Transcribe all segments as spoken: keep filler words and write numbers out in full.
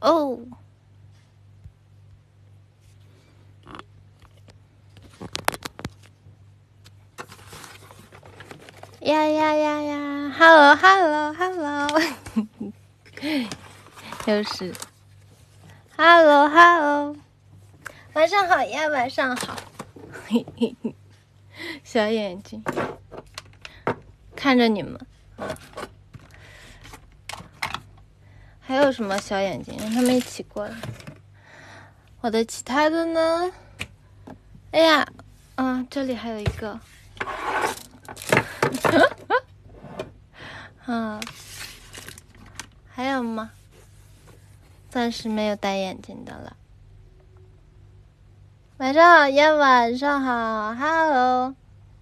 哦。呀呀呀呀 ！Hello Hello Hello， 又是 Hello Hello， 晚上好呀，晚上好。小眼睛看着你们，还有什么小眼睛？让他们一起过来。我的其他的呢？哎呀，嗯，这里还有一个。嗯，还有吗？暂时没有戴眼镜的了。晚上好呀，晚上好 ，Hello。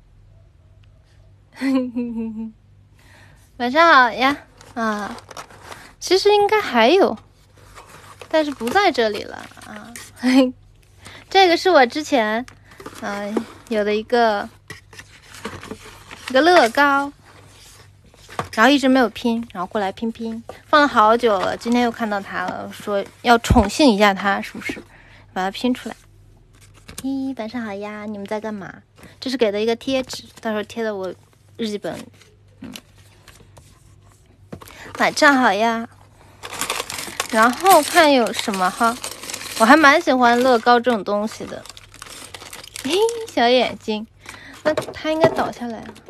晚上好呀，啊，其实应该还有，但是不在这里了啊。这个是我之前，嗯、呃，有的一个一个乐高。然后一直没有拼，然后过来拼拼，放了好久了。今天又看到它了，说要宠幸一下它，是不是？把它拼出来。咦，晚上好呀，你们在干嘛？这是给的一个贴纸，到时候贴的我日记本。嗯，晚上好呀。然后看有什么哈，我还蛮喜欢乐高这种东西的。嘿，小眼睛，那它应该倒下来了。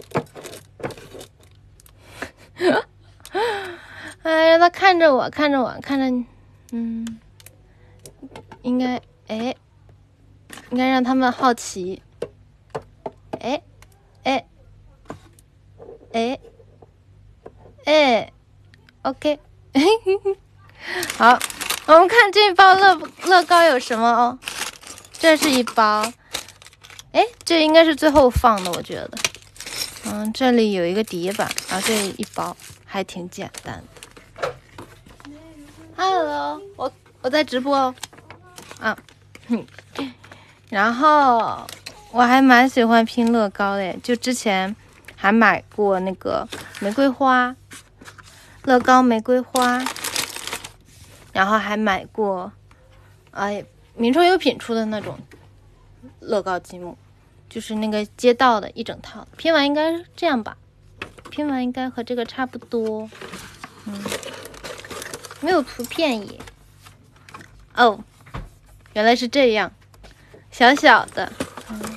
哎，让他看着我，看着我，看着，嗯，应该，哎，应该让他们好奇，哎，哎，哎，哎 ，OK， 好，我们看这一包乐乐高有什么哦？这是一包，哎，这应该是最后放的，我觉得，嗯，这里有一个底板，然后这一包还挺简单的。Hello， 我我在直播哦，啊，哼，然后我还蛮喜欢拼乐高的，就之前还买过那个玫瑰花，乐高玫瑰花，然后还买过，哎，名创优品出的那种乐高积木，就是那个街道的一整套，拼完应该是这样吧，拼完应该和这个差不多，嗯，没有图片耶。哦，原来是这样，小小的，嗯，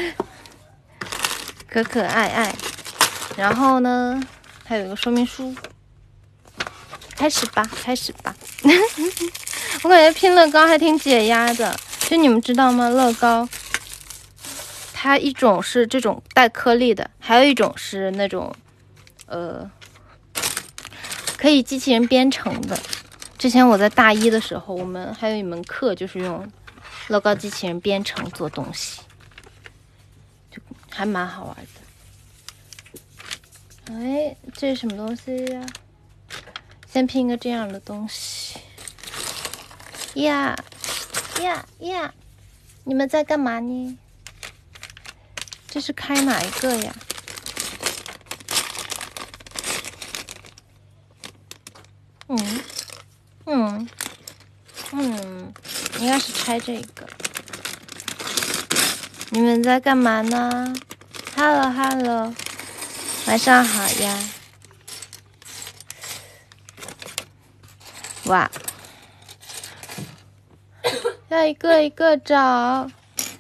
可可爱爱。然后呢，还有一个说明书。开始吧，开始吧。我感觉拼乐高还挺解压的，就你们知道吗？乐高，它一种是这种带颗粒的，还有一种是那种，呃，可以机器人编程的。之前我在大一的时候，我们还有一门课就是用乐高机器人编程做东西，就还蛮好玩的。哎，这是什么东西呀？先拼个这样的东西。呀呀呀！你们在干嘛呢？这是开哪一个呀？嗯嗯嗯，应该是拆这个。你们在干嘛呢 ？Hello Hello， 晚上好呀！哇，要一个一个找。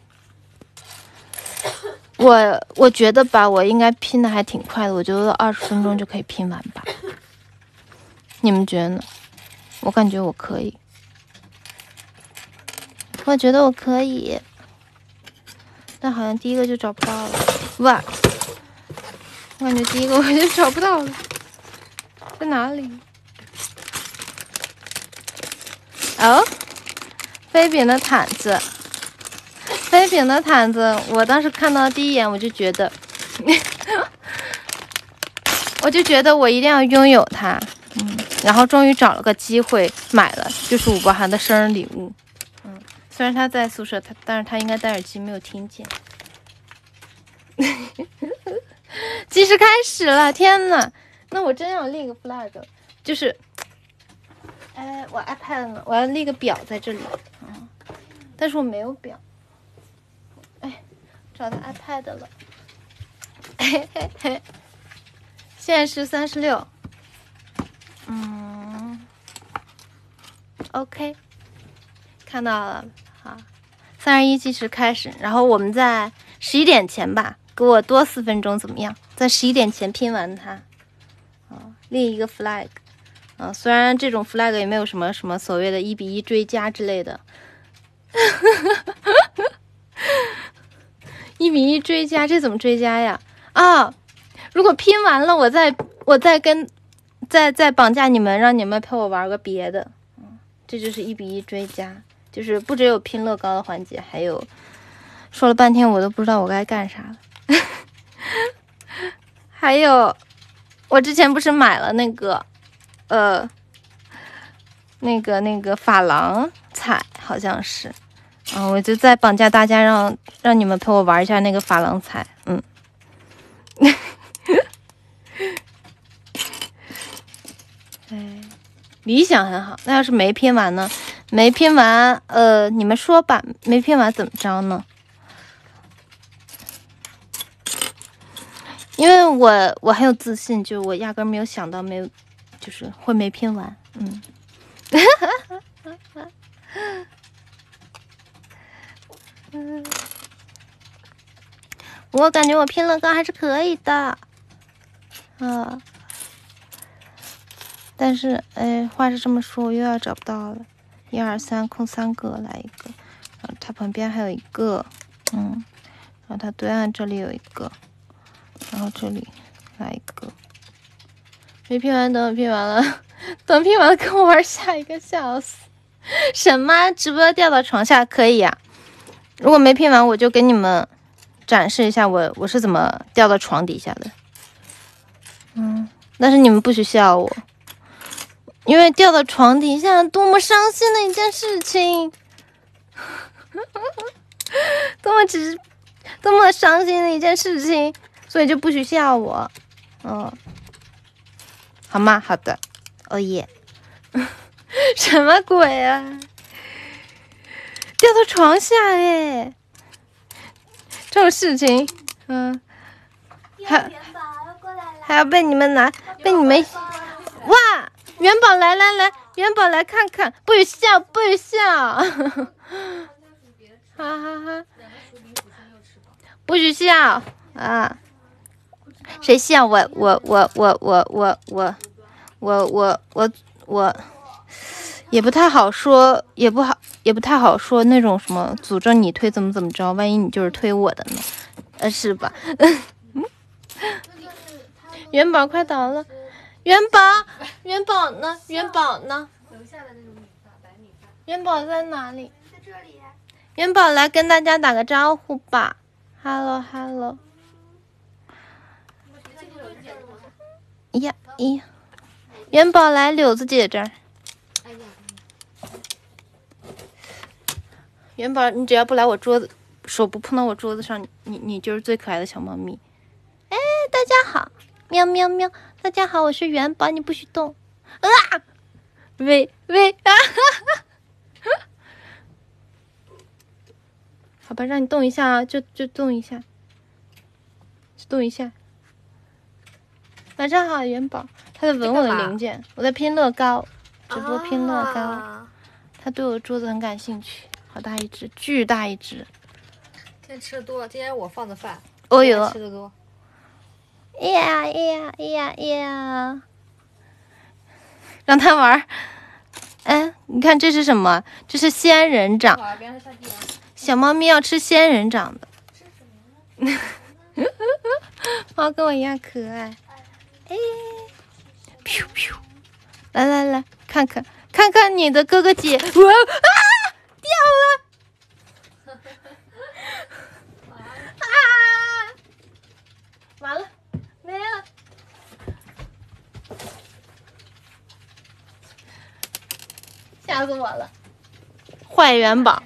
我我觉得吧，我应该拼的还挺快的，我觉得二十分钟就可以拼完吧。你们觉得呢？我感觉我可以，我觉得我可以，但好像第一个就找不到了。哇，我感觉第一个我就找不到了，在哪里？哦，飞饼的毯子，飞饼的毯子，我当时看到第一眼我就觉得，我就觉得我一定要拥有它。嗯，然后终于找了个机会买了，就是五宝涵的生日礼物。嗯，虽然他在宿舍，他但是他应该戴耳机没有听见。计时开始了，天呐，那我真要立个 flag， 就是哎，我 iPad 呢？我要立个表在这里，嗯，但是我没有表。哎，找到 iPad 了。嘿嘿嘿，现在是三十六。嗯 ，OK， 看到了，好，三十一计时开始，然后我们在十一点前吧，给我多四分钟，怎么样？在十一点前拼完它，啊，立一个 flag。啊，虽然这种 flag 也没有什么什么所谓的一比一追加之类的，一比一追加，这怎么追加呀？啊，如果拼完了，我再我再跟再再绑架你们，让你们陪我玩个别的，嗯，这就是一比一追加，就是不只有拼乐高的环节，还有说了半天我都不知道我该干啥了，还有我之前不是买了那个。呃，那个那个珐琅彩好像是，啊，我就在绑架大家让，让让你们陪我玩一下那个珐琅彩，嗯，哎，理想很好，那要是没拼完呢？没拼完，呃，你们说吧，没拼完怎么着呢？因为我我很有自信，就我压根没有想到没有。就是会没拼完，嗯，嗯，我感觉我拼乐高还是可以的，啊，但是哎，话是这么说，我又要找不到了，一二三，空三个，来一个，然后它旁边还有一个，嗯，然后它对岸这里有一个，然后这里来一个，没拼完，等我拼完了。等拼完了跟我玩下一个，笑死！什么直播掉到床下可以呀、啊？如果没拼完，我就给你们展示一下我我是怎么掉到床底下的。嗯，但是你们不许笑我，因为掉到床底下多么伤心的一件事情，多么只是多么伤心的一件事情，所以就不许笑我。嗯，好吗？好的。哦耶！什么鬼啊！掉到床下哎！这种事情，嗯，还还要被你们拿，被你们哇！元宝来来来，元宝来看看，不许笑，不许笑！哈哈哈！不许笑啊！谁笑我我我我我我我我我我我也不太好说，也不好也不太好说那种什么诅咒你推怎么怎么着，万一你就是推我的呢？呃，是吧？元宝快倒了，元宝元宝呢？元宝呢？元宝在哪里？在这里。元宝来跟大家打个招呼吧 ，Hello Hello。呀呀，元宝来柳子姐这儿。元宝，你只要不来我桌子，手不碰到我桌子上，你你就是最可爱的小猫咪。哎，大家好，喵喵喵，大家好，我是元宝，你不许动。啊，喂喂啊！哈哈好吧，让你动一下啊，就就动一下，就动一下。晚上好，元宝，他在闻我的零件，我在拼乐高，直播拼乐高，啊、他对我的桌子很感兴趣。好大一只，巨大一只。 今天吃的多，今天我放的饭。 哦哟， 吃的多。 呀呀呀呀！让他玩。哎，你看这是什么？这是仙人掌。小猫咪要吃仙人掌的。猫跟我一样可爱。哎，咻咻！来来来，看看看看你的哥哥姐。哇啊！掉了！啊！完了，没了！吓死我了！坏元宝，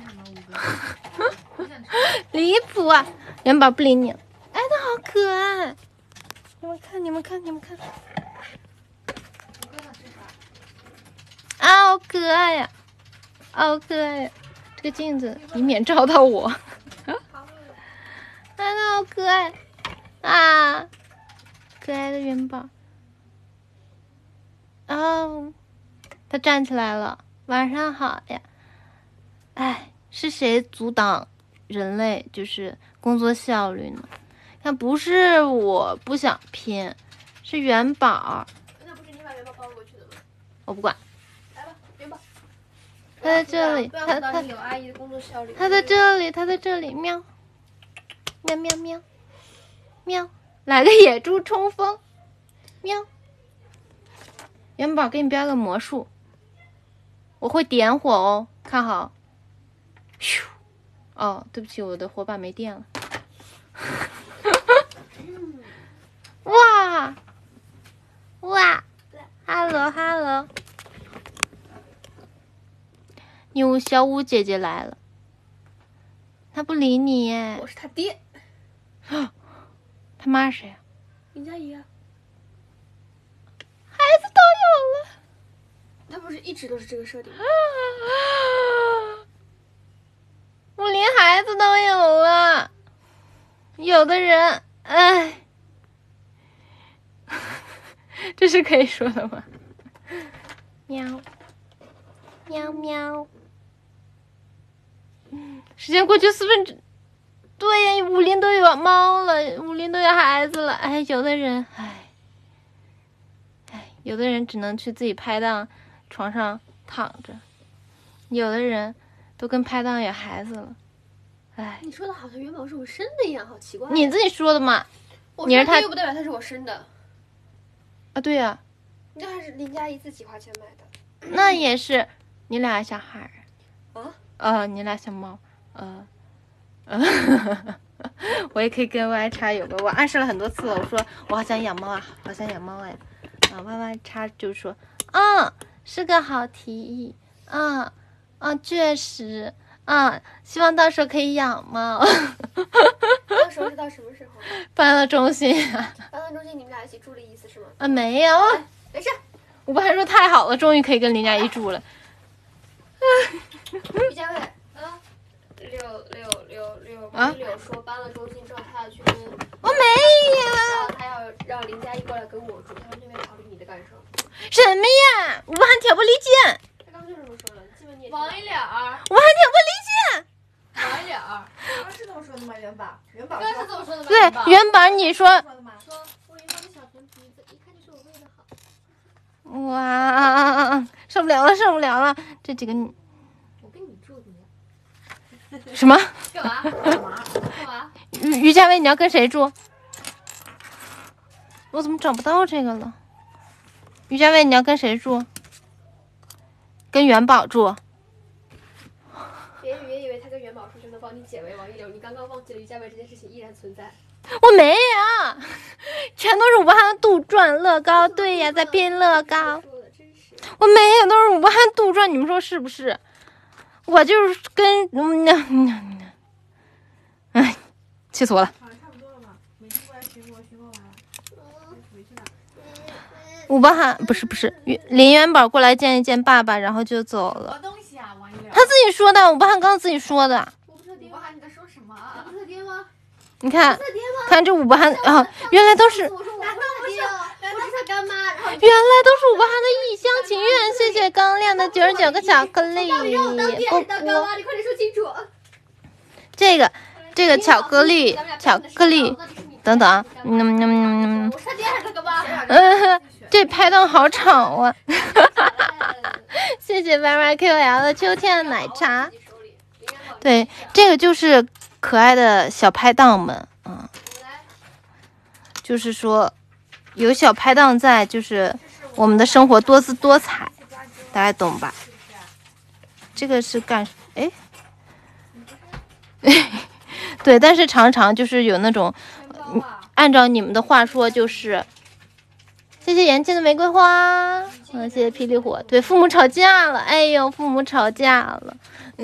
离谱啊！元宝不理你了。哎，它好可爱！你们看，你们看，你们看。啊，好可爱呀，好可爱呀！这个镜子以免照到我。啊，它好可爱啊！可爱的元宝。哦，它站起来了。晚上好呀。哎，是谁阻挡人类就是工作效率呢？看，不是我不想拼，是元宝。 那不是你把元宝抱过去的吗？ 我不管。 来吧，元宝。 它在这里，它它有阿姨的工作效率。 它在这里，它在这里，喵，喵喵喵，喵，来个野猪冲锋，喵。元宝，给你标个魔术，我会点火哦，看好。咻，哦，对不起，我的火把没电了。哇哇 ，hello hello， 牛小五姐姐来了，她不理你耶。 我是他爹。 他妈是谁呀？ 林佳怡啊。 孩子都有了。 他不是一直都是这个设定吗？ 我连孩子都有了。有的人，哎，这是可以说的吗？喵，喵喵。时间过去四分之，对呀，武林都有猫了，武林都有孩子了。哎，有的人，哎，哎，有的人只能去自己拍档床上躺着，有的人都跟拍档有孩子了。哎， 你说的好像元宝是我生的一样，好奇怪。 你自己说的嘛？ 我你是他又不代表他是我生的啊？对呀、啊， 那还是林佳怡自己花钱买的。 那也是，你俩小孩儿啊？ 呃，你俩小猫，呃，呃，我也可以跟 Y 叉有个，我暗示了很多次了，我说我好想养猫啊，好想养猫哎，啊 Y Y 叉就说，嗯，是个好提议，嗯嗯，确实。啊，希望到时候可以养猫。 到时候是到什么时候？ 搬到中心啊！ 搬到中心，你们俩一起住的意思是吗？ 啊，没有， 没事。 我不还说太好了，终于可以跟林佳怡住了。 于佳伟，啊，六六六六，啊，柳说搬了中心之后，他要去跟我没有， 然后他要让林佳怡过来跟我住，他完全没考虑你的感受。 什么呀？我还挑拨离间。 他刚刚就这么说的，基本你也。 王一脸儿， 我还挑拨离间。 王一脸儿， 他是这么说的吗？元宝，元宝刚是这么说的吗？ 对，元宝，你说。 说我元宝的小甜鼻子，一看就是我喂的好。 哇，受不了了，受不了了！这几个， 我跟你住的。 什么？ 干嘛？干嘛？干嘛？ 于于佳薇，你要跟谁住？我怎么找不到这个了？于佳薇，你要跟谁住？跟元宝住。 别别以为他跟元宝说就能帮你解围王一流，你刚刚忘记了于佳薇这件事情依然存在。 我没有，全都是武汉杜撰乐高。对呀，在拼乐高。我没有，都是武汉杜撰，你们说是不是？我就是跟嗯嗯，哎，气死我了。 好像差不多了嘛，每天过来巡逻，巡逻完了，回去了。 武汉汉不是不是，林元宝过来见一见爸爸，然后就走了。 什么东西啊，王一流？ 他自己说的，武汉刚自己说的。 我不是他爹吗？ 你在说什么？ 我不是他爹吗？ 你看， 他爹吗？ 看这武汉啊，原来都是。 我说我不是他爹，我是他干妈。 原来都是武汉的一厢情愿。谢谢刚亮的九十九个巧克力。 到底让我当爹还是当干不妈？你快点说清楚。 这个这个巧克力巧克力，等等啊，嗯嗯嗯我是他爹还是他干妈？ 嗯，这拍档好吵啊！谢谢 Y Y Q L 的秋天的奶茶。对，这个就是可爱的小拍档们，嗯，就是说有小拍档在，就是我们的生活多姿多彩，大家懂吧？这个是干哎，对，但是常常就是有那种，按照你们的话说就是。谢谢元气的玫瑰花，嗯，谢谢霹雳火。对，父母吵架了，哎呦，父母吵架了。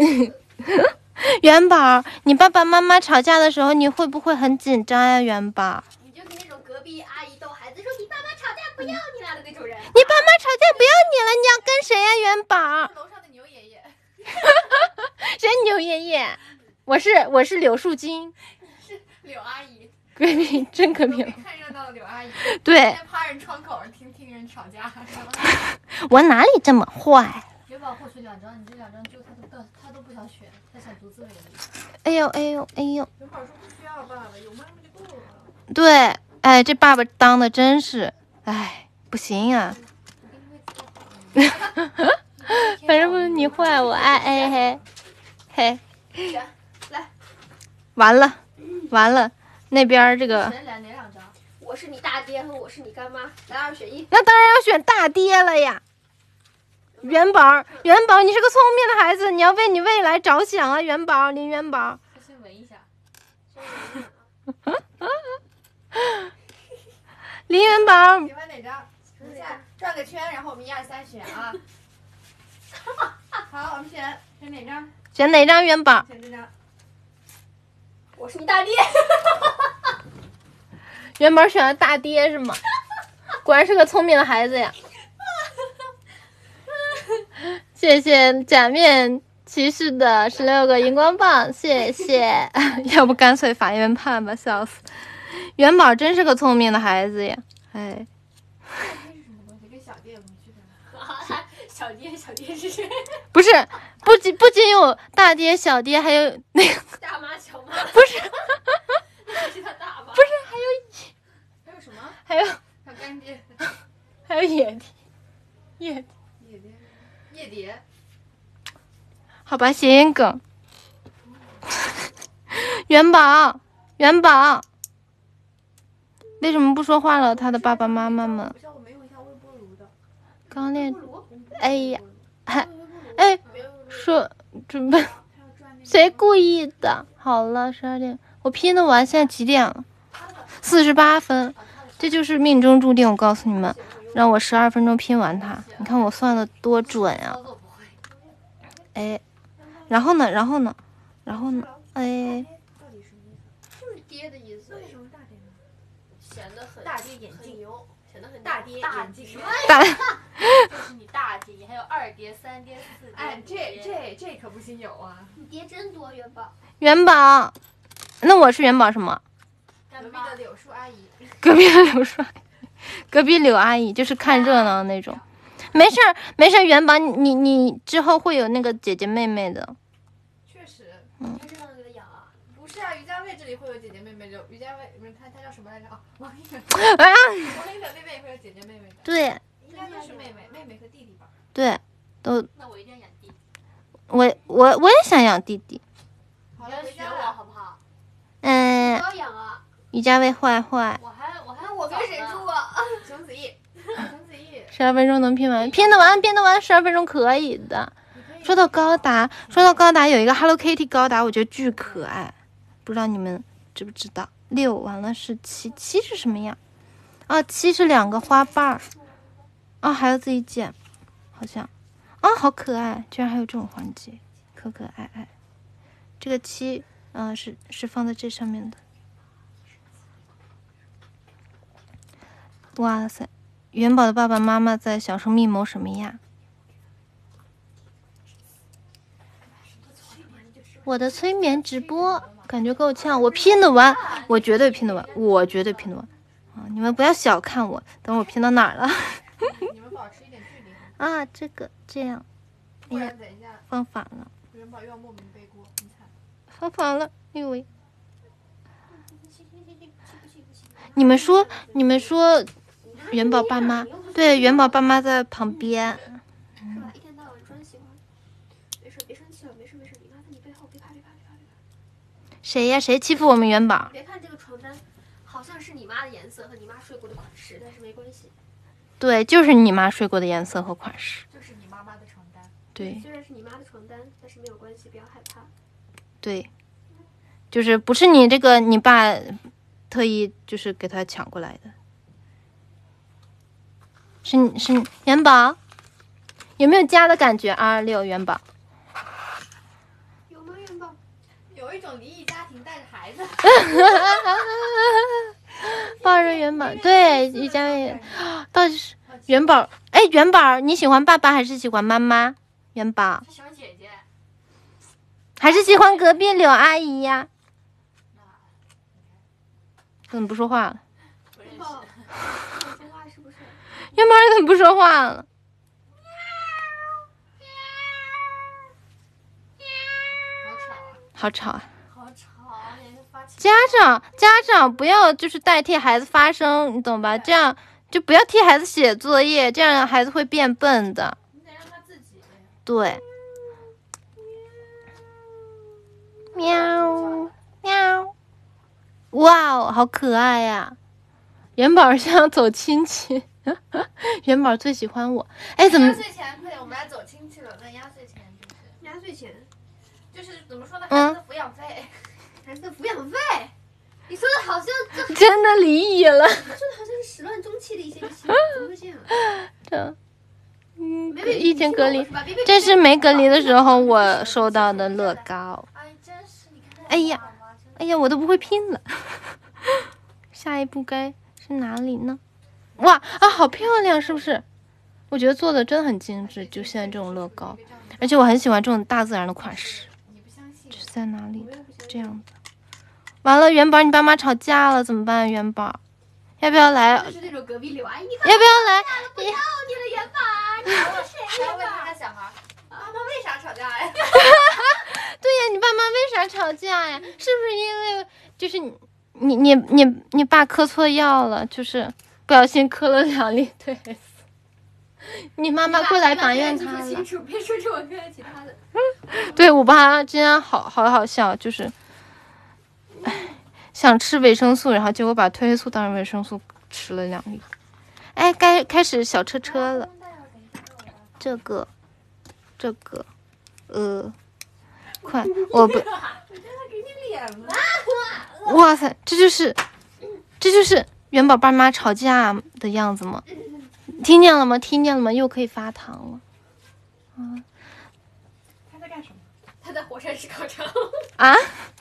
元宝，你爸爸妈妈吵架的时候，你会不会很紧张呀？元宝， 你就是那种隔壁阿姨逗孩子说你爸妈吵架不要你了的那种人。 你爸妈吵架不要你了，你要跟谁呀、元宝？ 楼上的牛爷爷。 谁牛爷爷？我是我是柳树精。 是柳阿姨。 闺蜜真可怜。 看热闹的柳阿姨。 对。 趴人窗口听听人吵架。 我哪里这么坏？ 元宝获取两张，你这两张就他都他都不想选，他想独自为例。 哎呦哎呦哎呦！ 元宝说不需要爸爸，有妈妈就够了。 对，哎，这爸爸当的真是，哎，不行呀、反正不是你坏我，哎哎嘿，嘿， 来， 完了，完了，那边这个， 选哪哪两张？ 我是你大爹和我是你干妈，来二选一。 那当然要选大爹了呀。元宝，元宝，你是个聪明的孩子，你要为你未来着想啊，元宝，林元宝。 先闻一下。 林元宝， 喜欢哪张？等一下转个圈，然后我们一二三选啊。好，我们选选哪张？ 选哪张元宝？ 选这张。 我是你大爹。 元宝选了大爹是吗？果然是个聪明的孩子呀。谢谢假面骑士的十六个荧光棒，谢谢。要不干脆法院判吧，笑死。元宝真是个聪明的孩子呀，哎。 这是什么东西？跟小爹有什么区别吗？ 小爹，小爹是谁？ 不是，不仅不仅有大爹、小爹，还有那个大妈、小妈。 不是， 那是他大妈。 不是，还有还有什么？ 还有小干爹。 还有野爹，野爹。 野爹。夜蝶。 好吧，谐音梗。元宝，元宝，为什么不说话了？他的爸爸妈妈们。 不像我没用一下微波炉的。 刚练。哎呀，还哎，说准备。谁故意的？好了，十二点，我拼的完，现在几点了？四十八分，这就是命中注定。我告诉你们，让我十二分钟拼完它。你看我算的多准呀、啊！哎，然后呢？然后呢？然后呢？哎， 就是爹的意思。 为什么大爹呢？ 显得很大爹眼镜牛，显得很大爹大眼镜。 大， 这是你大爹，还有二爹、三爹、四爹。 哎，这这这可不兴有啊！ 你爹真多，元宝。 元宝，那我是元宝什么？ 隔壁的柳树阿姨。 隔壁的柳树阿姨，隔壁柳阿姨就是看热闹的那种。没事儿，没事儿，元宝，你你你之后会有那个姐姐妹妹的。 确实。 嗯。 你让给他养啊？ 不是啊，于家卫这里会有姐姐妹妹的。于家卫，不是他他叫什么来着？哦，王一楠。 哎呀。 王一楠那边也会有姐姐妹妹的。 对。 应该都是妹妹，妹妹和弟弟吧。 对，都。 那我一定要养弟弟。 我我我也想养弟弟。 好了，回学我家了。 好不好？ 嗯。 不要养啊！ 于家卫坏坏。 我还我还我跟谁住啊？ 熊子毅，熊子毅。 十二分钟能拼完，拼得完，拼得完，十二分钟可以的。说到高达，说到高达，有一个 Hello Kitty 高达，我觉得巨可爱，不知道你们知不知道？六完了是七，七是什么样？啊，七是两个花瓣儿，啊，还要自己剪，好像，啊，好可爱，居然还有这种环节，可可爱爱。这个七，嗯、呃，是是放在这上面的。哇塞！元宝的爸爸妈妈在小声密谋什么呀？我的催眠直播感觉够呛，我拼得完，我绝对拼得完，我绝对拼得完啊！你们不要小看我，等我拼到哪儿了？ 你们保持一点距离。 啊，这个这样， 不然等一下放反了， 元宝又要莫名背锅，很惨。 放反了，哎呦喂！你们说，你们说。元宝爸妈，对，元宝爸妈在旁边。 是吧？一天到晚专喜欢。没事，别生气了，没事没事，你妈在你背后，别怕别怕别怕别怕。 谁呀？谁欺负我们元宝？ 别看这个床单，好像是你妈的颜色和你妈睡过的款式，但是没关系。 对，就是你妈睡过的颜色和款式。 就是你妈妈的床单。 对。 虽然是你妈的床单，但是没有关系，不要害怕。 对，就是不是你这个你爸特意就是给他抢过来的。是是元宝，有没有家的感觉？二六元宝， 有吗？元宝， 有一种离异家庭带着孩子， 抱着元宝，对，一家人到底是元宝，哎，元宝，你喜欢爸爸还是喜欢妈妈？元宝他喜欢姐姐。 还是喜欢隔壁柳阿姨呀？怎么不说话了？ 不认元宝， 识。 你说话是不是？ 元宝怎么不说话了？ 好吵啊！ 好吵啊！ 好吵啊！连个发情。 家长家长不要就是代替孩子发声，你懂吧？这样就不要替孩子写作业，这样孩子会变笨的。 你得让他自己。 对。喵喵，哇哦，好可爱呀！元宝像走亲戚，元宝最喜欢我。哎，怎么压？岁钱，快点，我们来走亲戚了。那压岁钱就是压岁钱， 就是怎么说呢？ 嗯孩子的抚养费。 孩子的抚养费，你说的好像这真的离异了？ 说的好像是始乱终弃的一些个新闻，怎么会这样？ 这，嗯， 没没疫情隔离你听我，是吧别别这是没隔离的时候我收到的乐高。 哎，真是你看。 哎呀，哎呀，我都不会拼了。下一步该是哪里呢？哇啊，好漂亮，是不是？我觉得做的真的很精致，就现在这种乐高，而且我很喜欢这种大自然的款式。 你不相信这？是在哪里的？这样的。完了，元宝，你爸妈吵架了怎么办？元宝，要不要来？要就是那种隔壁柳阿姨， 不要来？ 不要你了，元宝，你说谁还要问呀？ 他家小孩，妈妈为啥吵架呀？ 对呀，你爸妈为啥吵架呀？是不是因为就是你你你你你爸磕错药了，就是不小心磕了两粒退黑素？你妈妈过来埋怨他了。 说清楚，别说这我跟其他的。 对我爸今天好好好笑，就是，唉，想吃维生素，然后结果把褪黑素当成维生素吃了两粒。哎，该开始小车车了。这个，这个，呃，快，我不， 我真的给你脸了。 哇塞，这就是，这就是元宝爸妈吵架的样子吗？听见了吗？听见了吗？又可以发糖了。啊他在干什么？ 他在火山石烤肠。 啊！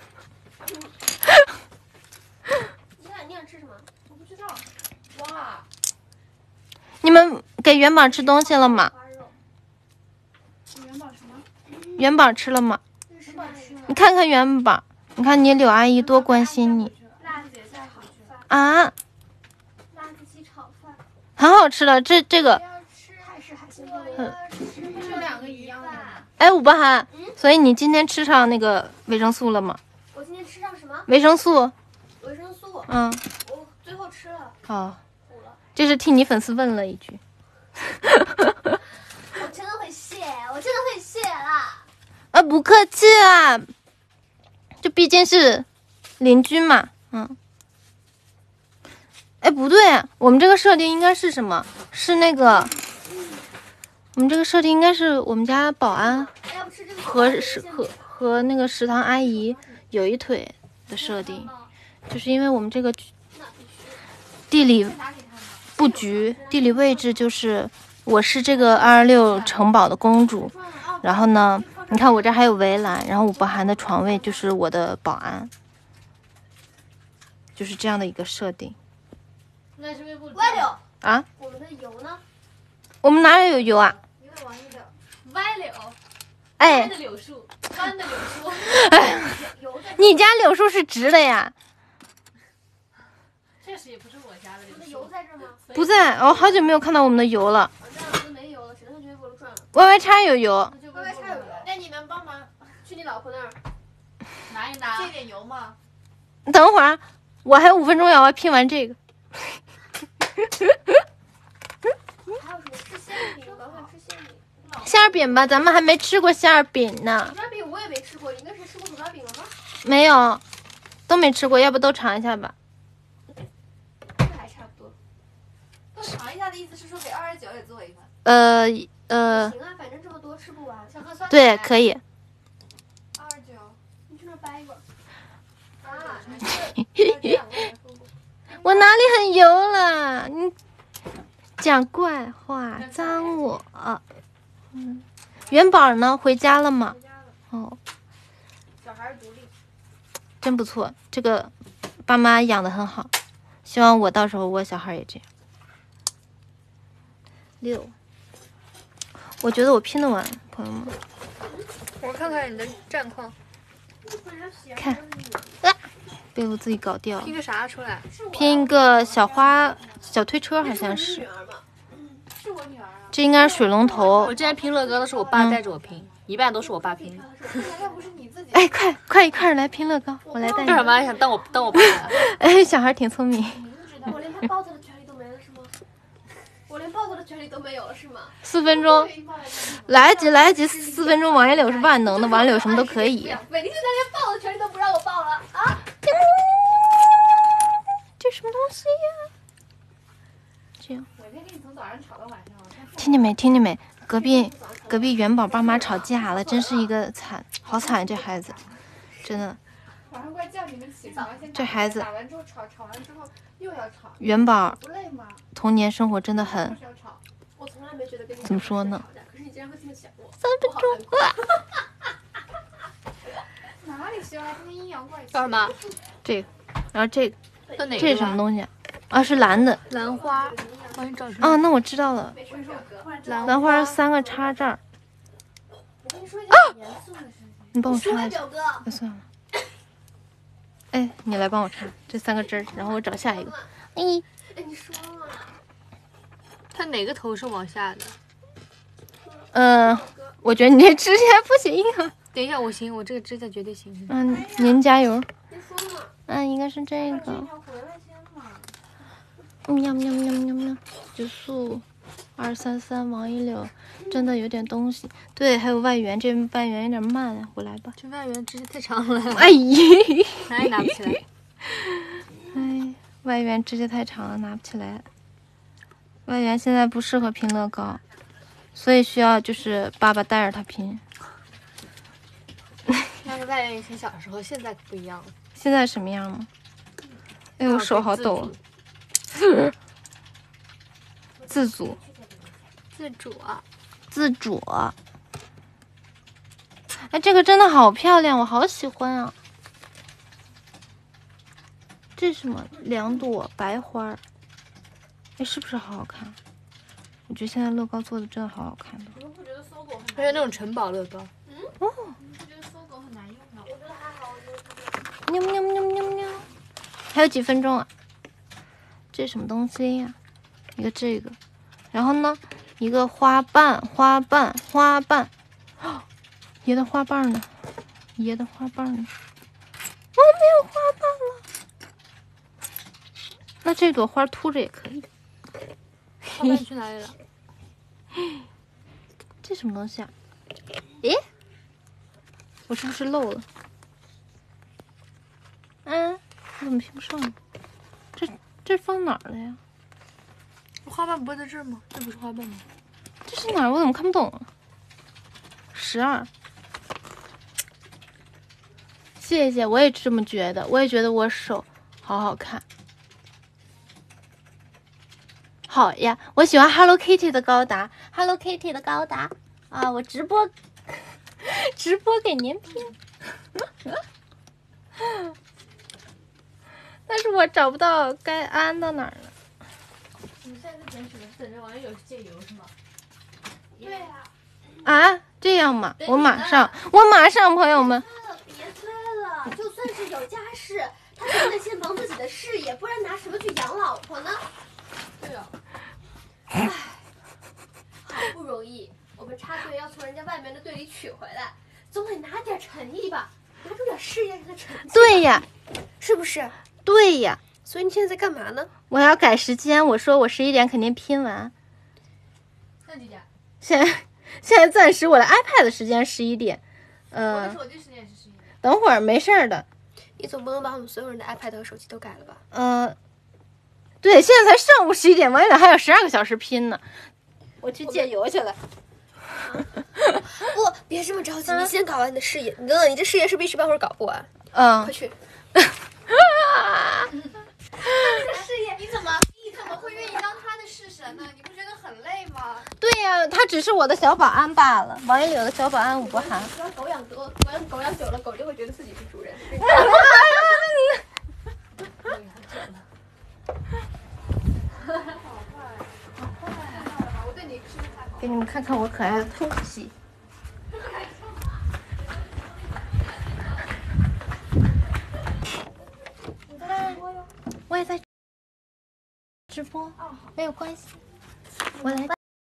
你想你想吃什么？ 我不知道。哇！ 你们给元宝吃东西了吗？ 花肉。 元宝什么？ 元宝吃了吗？ 元宝吃了。 你看看元宝，你看你柳阿姨多关心你辣子菜炒饭， 啊， 辣子鸡炒饭。 很好吃的。这这个， 要吃还是海鲜炖嗯不是有两个一样的吗？ 哎，五八涵，所以你今天吃上那个维生素了吗？ 我今天吃上什么？ 维生素， 维生素。 嗯， 我最后吃了， 哦， 苦了。 这是替你粉丝问了一句。 我真的会谢，我真的会谢啦。 啊，不客气啦，这毕竟是邻居嘛，嗯。哎，不对，我们这个设定应该是什么？是那个，我们这个设定应该是我们家保安要不吃这个和食和和那个食堂阿姨有一腿的设定，就是因为我们这个地理布局、地理位置就是我是这个二二六城堡的公主，然后呢，你看我这还有围栏，然后五八涵的床位就是我的保安，就是这样的一个设定那是微波歪柳， 啊。 我们的油呢？ 我们哪里有油啊？ 因为王一的歪柳，弯哎的，柳树，弯的柳树。 油在你家柳树是直的呀？ 确实也不是我家的柳树。 我们的油在这吗？ 不在，我、哦、好久没有看到我们的油了。 我这样我都没油了，只能去微波炉转了。 Y Y 叉有油， 那就微波炉了。 那你能帮忙去你老婆那儿。 拿一拿，借点油吗？ 等会儿，我还有五分钟要拼完这个。 还有什么吃馅饼？我想吃馅饼。 馅儿饼吧，咱们还没吃过馅儿饼呢手。抓饼我也没吃过，你跟谁吃过手抓饼了吗？ 没有，都没吃过，要不都尝一下吧？ 这还差不多。 都尝一下的意思是说给二十九也做一份。 呃呃， 行啊，反正这么多吃不完。 想喝酸奶？ 对，可以。 二十九。 你去那儿掰一个。 啊， 我哪里很油了？你讲怪话，脏我。嗯，元宝呢？回家了吗？哦， 小孩独立。 真不错，这个爸妈养的很好。希望我到时候我小孩也这样。 六。我觉得我拼得完，朋友们。 我看看你的战况， 看，啊，被我自己搞掉了。 拼个啥出来？ 拼一个小花小推车，好像是。 是我女儿啊。 这应该是水龙头我。之前拼乐高都是我爸带着我拼，一半都是我爸拼的。 难道不是你自己？ 哎，快快一块儿来拼乐高，我来带你干。什么？想当我当我爸啊？ 哎，小孩挺聪明。 我连他抱着的权利都没了是吗？我连抱着的权利都没有了是吗？ 四分钟，来得及来得及，四分钟。王一柳是万能的，王一柳什么都可以。 美丽现在连抱的权利都不让我抱了啊！ 这什么东西呀？这样， 我天，跟你从早上吵到晚上，我看听见没？听见没？隔壁隔壁元宝爸妈吵架了，真是一个惨，好惨，这孩子，真的。 晚上怪叫你们起床，先打这孩子打完之后吵，吵完之后又要吵， 元宝不累吗？ 童年生活真的很就是要吵。 我从来没觉得跟你怎么说呢？ 吵架，可是你竟然会这么想我。 三分钟啊！ 哪里学来今天阴阳怪气？ 叫什么？ 这个，然后这个叫哪个？ 这是什么东西啊？啊，是蓝的。 兰花。欢迎找什么？ 哦，那我知道了。 兰兰花三个插这儿， 我跟你说一件很严肃的事情。 你帮我说插一下。 吧表哥。 哎，算了。哎，你来帮我插这三个针儿，然后我找下一个。哎， 哎，你说嘛？ 它哪个头是往下的？ 嗯、我觉得你这指甲不行啊。 等一下，我行，我这个指甲绝对行。 嗯，您加油。 你说嘛？ 嗯，应该是这个。 要回来先嘛。 喵喵喵喵喵，结束。二三三，王一柳，真的有点东西。对，还有外援，这外援有点慢啊，回来吧。 这外援指甲太长了， 哎呀， 哪也拿不起来。 哎，外援指甲太长了，拿不起来。外援现在不适合拼乐高，所以需要就是爸爸带着他拼。 那个外援以前小时候，现在可不一样了。 现在什么样吗？哎呦，手好抖啊！自主， 自主啊！ 自主。哎，这个真的好漂亮，我好喜欢啊！这是什么？两朵白花儿。哎，是不是好好看？我觉得现在乐高做的真的好好看的。 你们不觉得搜狗很而且那种城堡乐高， 哦， 你不觉得搜狗很难用吗？ 我觉得还好，我觉得。 喵喵喵喵喵！还有几分钟啊？这什么东西呀、一个这个，然后呢，一个花瓣，花瓣，花瓣。哦，爷的花瓣呢？爷的花瓣呢？我没有花瓣了。那这朵花秃着也可以。 花瓣去哪里了？ 这什么东西啊？诶，我是不是漏了？嗯，我怎么拼不上呢？这这放哪儿了呀？ 花瓣不会在这儿吗？这不是花瓣吗？ 这是哪儿？我怎么看不懂啊？十二，谢谢，我也这么觉得，我也觉得我手好好看。好呀，我喜欢 Hello Kitty 的高达，Hello Kitty 的高达啊！我直播直播给您拼，但是我找不到该安到哪儿了。 你们现在在等什么？等着网友借油是吗？ 对啊。 啊，这样嘛， 对我马上，我马上，朋友们。 别催了，就算是有家室，他总得先忙自己的事业，不然拿什么去养老婆呢？ 对啊。 唉，好不容易我们插队要从人家外面的队里取回来，总得拿点诚意吧，拿出点事业上的成绩。 对呀， 是不是？ 对呀， 所以你现在在干嘛呢？ 我要改时间，我说我十一点肯定拼完。 那几点？ 现在现在暂时我的 iPad 的时间十一点， 我的呃， 手机时间也是十一点。 等会儿没事儿的， 你总不能把我们所有人的 iPad 和手机都改了吧？ 呃，对，现在才上午十一点，完了还有十二个小时拼呢。我去借油去了。 不，别这么着急，你先搞完你的事业。你等等，你这事业是不是一时半会儿搞不完？ 嗯快，去。 事业，你怎么你怎么会愿意当他的式神呢？你不觉得很累吗？ 对呀，他只是我的小保安罢了。王一柳的小保安武不寒。 只要狗养多，狗养狗养久了，狗就会觉得自己是主人。 好坏，好坏，我对你给你们看看我可爱的兔皮。我也在直播，没有关系。我来。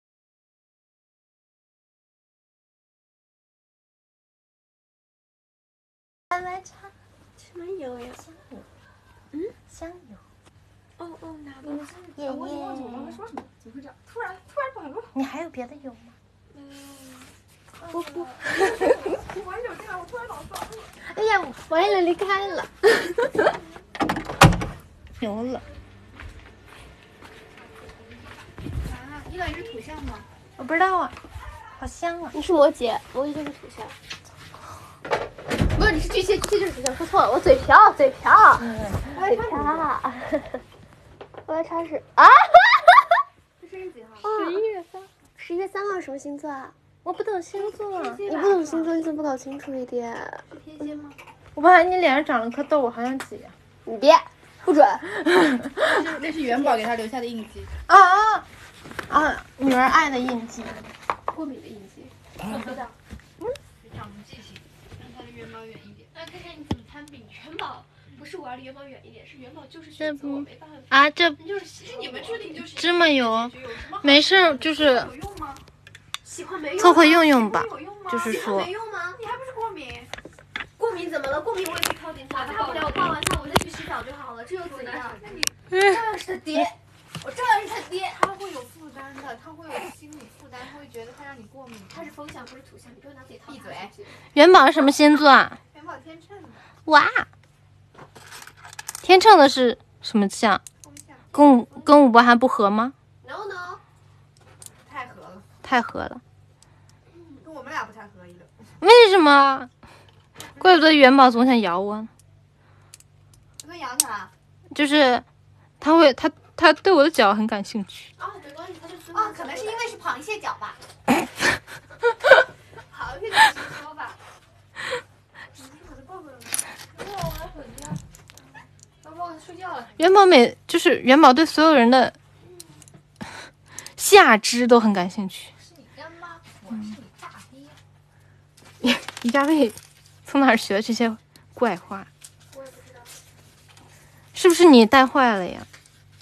来来插什么油呀？ 香油， 嗯， 香油。 哦哦，拿吧。 爷爷， 我忘记我刚才说什么，怎么会这样？突然突然短路。 你还有别的油吗？ 不不， 我还有这样，我突然脑子短路。 哎呀，完了，离开了。 油了。 啊，你俩是土象吗？ 我不知道啊，好香啊！ 你是摩羯，摩羯就是土象。不是，你是巨蟹，巨蟹就是土象，说错了，我嘴瓢，嘴瓢，嘴瓢。我来查是啊， 这生日几号？ 十一月三，十一月三号什么星座啊？ 我不懂星座， 你不懂星座，你怎么不搞清楚一点？ 是天蝎吗？ 我发现你脸上长了颗痘，我好想挤啊！ 你别，不准。 那是那是元宝给他留下的印记， 啊啊啊！女儿爱的印记。 过敏的印记。 我知道。嗯，长记性，让他离元宝远一点。 那看看你怎么攀比。元宝不是我要离元宝远一点，是元宝就是这选择我不没办法。 啊，这你就是是你们制定就是芝麻油， 有什么好没事，就是有用吗？ 喜欢没用吗？ 凑合用用吧。 有用吗？ 就是喜欢说没用吗？ 你还不是过敏？ 过敏怎么了？过敏我也可以靠近它，大不了我挂完套我再去洗澡就好了，这又怎样？ 那你照样是他爹，我照样是他爹。 他会有负担的，他会有心理负担，他会觉得他让你过敏。 他是风象不是土象，你不要拿自己套闭嘴他是不是元宝是什么星座啊？ 元宝天秤的， 哇，天秤的是什么象？ 风象跟五跟五伯还不合吗？ 然后呢？ 太合了， 太合了。 跟我们俩不太合一个。 为什么？怪不得元宝总想咬我呢。 跟养它就是他会他他对我的脚很感兴趣。 啊，没关系，他就啊，可能是因为是螃蟹脚吧。 螃蟹怎么说吧？ 你是把它抱过来吗？没有，我来回家。要不我睡觉了。 元宝每就是元宝对所有人的下肢都很感兴趣。 是你干妈，我是你大爹。 李佳薇从哪儿学这些怪话？ 我也不知道。 是不是你带坏了呀？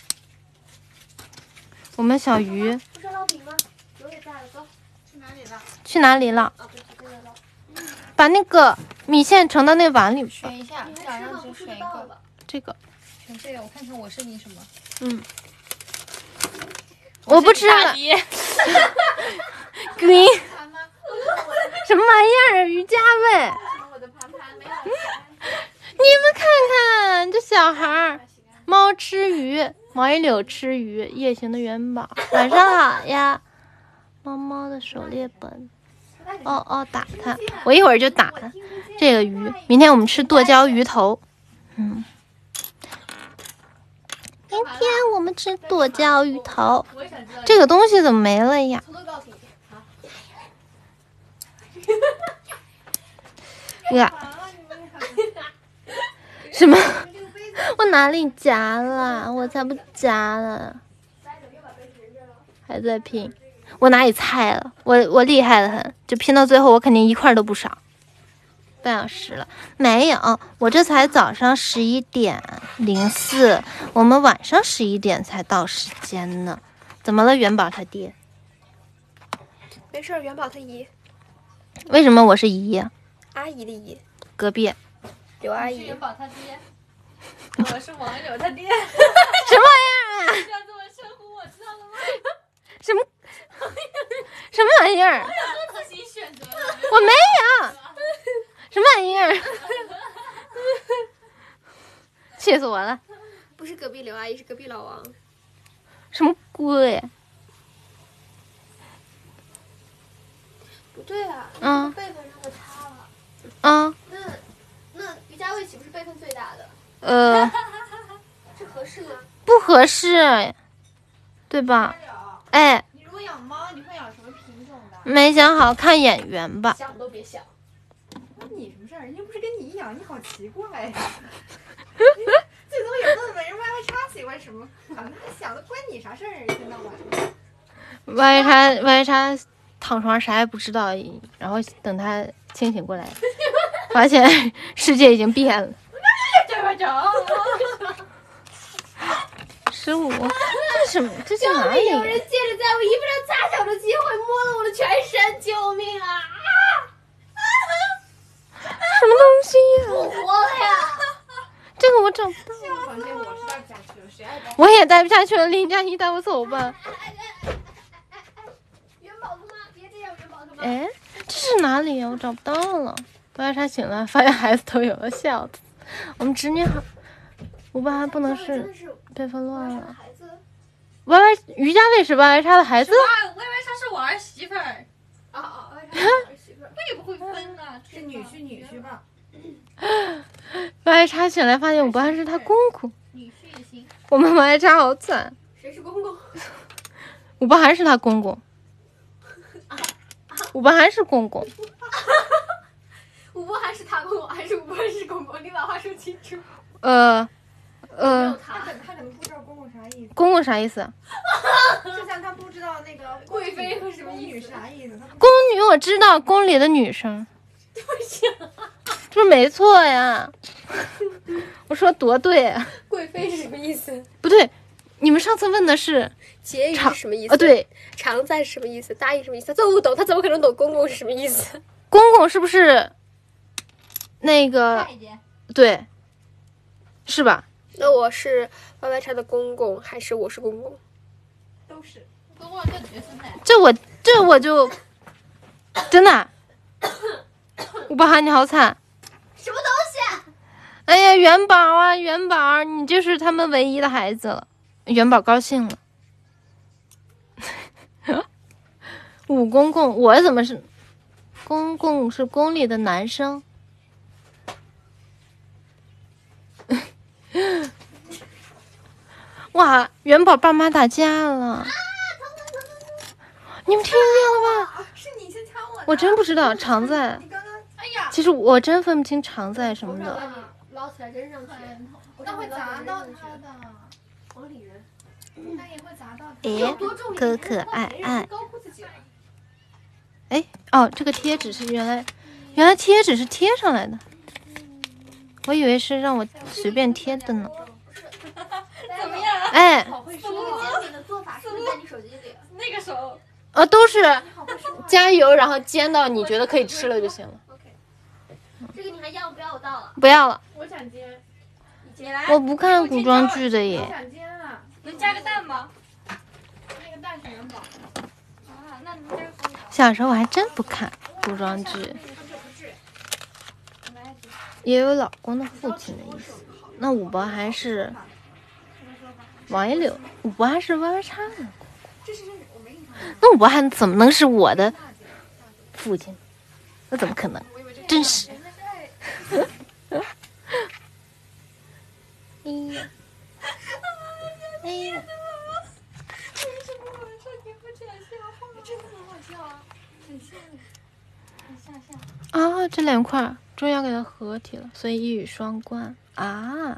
我们小鱼不是烙饼吗？油也在了，走。 去哪里了？ 去哪里了？ 啊，不是这个了。 把那个米线盛到那碗里吧。 选一下， 你这两样还吃吗？不知只选一个。 道吧？ 这个， 选这个，我看看我是你什么。 嗯，我不吃了。滚！ 盘吗？ 什么玩意儿？于佳薇， 我的盘盘没有。 你们看看这小孩儿，猫吃鱼，毛一柳吃鱼，夜行的元宝，晚上好呀。猫猫的狩猎本，哦哦，打它，我一会儿就打它。这个鱼，明天我们吃剁椒鱼头，嗯，明天我们吃剁椒鱼头。 我也想知道。 这个东西怎么没了呀？ 从头告诉你啊。 呀，什么？我哪里夹了？我才不夹了，还在拼。我哪里菜了？我我厉害的很，就拼到最后，我肯定一块都不少。半小时了，没有，我这才早上十一点零四，我们晚上十一点才到时间呢。怎么了，元宝他爹？ 没事儿，元宝他姨， 为什么我是姨呀？ 阿姨的姨， 隔壁刘阿姨。 元宝他爹，我是网友他爹， 什么玩意儿啊？ 要这么称呼我，知道了吗？ 什么什么玩意儿？ 自己选择的。 我没有，什么玩意儿？气死我了！ 不是隔壁刘阿姨，是隔壁老王。 什么鬼？ 不对啊， 嗯辈分让我差了。 啊， 那那于佳慧岂不是辈分最大的？ 呃， 这合适吗？ 不合适，对吧？哎， 你如果养猫，你会养什么品种的？ 没想好，看眼缘吧。 想都别想。 关你什么事儿？人家不是跟你一样，你好奇怪呀、最多也问问人 Y Y 叉喜欢什么，反正他想的关你啥事儿？一天到晚。 万一他万一他躺床上啥也不知道，然后等他清醒过来，发现世界已经变了。十五，这是什么？这是哪里？ 有人借着在我衣服上擦手的机会摸了我的全身，救命啊！ 什么东西呀、 不活了呀！ 这个我找不到。 房间我是带不下去了，谁爱带？ 我也待不下去了，林佳怡带我走吧。 元宝哥妈，别这样，元宝哥妈。 哎，这是哪里呀、我找不到了。白茶醒了，发现孩子都有了，笑死。我们执念好，我爸还不能是被分乱了。 孩子歪歪于家卫是歪歪叉的孩子， 哇，歪歪她是我儿媳妇儿， 啊啊！我儿媳妇儿， 会不会分啊？ 是女婿女婿吧？ 歪歪叉醒来发现我爸是他公公， 女婿也行。 我们歪歪叉好惨， 谁是公公？ 我爸还是他公公，我爸还是公公。 五波还是他公公，还是五波是公公？你把话说清楚。 呃没有呃， 他他可他可能不知道公公啥意思， 公公啥意思？ 就像他不知道那个贵妃和什么宫女意思？ 啥意思，他不宫女我知道，宫里的女生，这不没错呀。我说多对啊， 贵妃是什么意思？ 不对，你们上次问的是结语常是什么意思？ 啊，对， 常在是什么意思？答应什么意思？他这不懂，他怎么可能懂公公是什么意思？ 公公是不是那个太监， 对，是吧？ 那我是歪歪叉的公公，还是我是公公？ 都是。 公公更角色呢。 这我这我就真的啊，我爸喊你好惨。 什么东西啊？ 哎呀，元宝啊，元宝，你就是他们唯一的孩子了。元宝高兴了。五公公，我怎么是公公？是宫里的男生。哇，元宝爸妈打架了！你们听见了吧？ 是你先掐我的。 我真不知道常在。 你刚刚哎呀， 其实我真分不清常在什么的。 把你捞起来扔上去， 那会砸到他的， 往里扔。 那也会砸到他。 哎， 多重可可爱爱。 高估自己了。 哎，哦，这个贴纸是原来，原来贴纸是贴上来的，我以为是让我随便贴的呢。 怎么样？ 哎， 好会说啊！煎饼的做法是不是在你手机里？ 那个手， 呃，都是加油，然后煎到你觉得可以吃了就行了。 OK，这个你还要不要？我到了， 不要了， 我想煎， 你来。 我不看古装剧的我耶。 想煎啊！ 能加个蛋吗？ 那个蛋是元宝， 啊，那能加个蛋吗？ 小时候我还真不看古装剧，也有老公的父亲的意思。那五伯还是王一柳，五伯还是歪歪叉呢。那五伯还怎么能是我的父亲？那怎么可能？真是。哎呀，哎呀。 为什么晚上你不讲笑话？真的很好笑啊，很像，很像像。 啊，这两块终于要给它合体了，所以一语双关啊！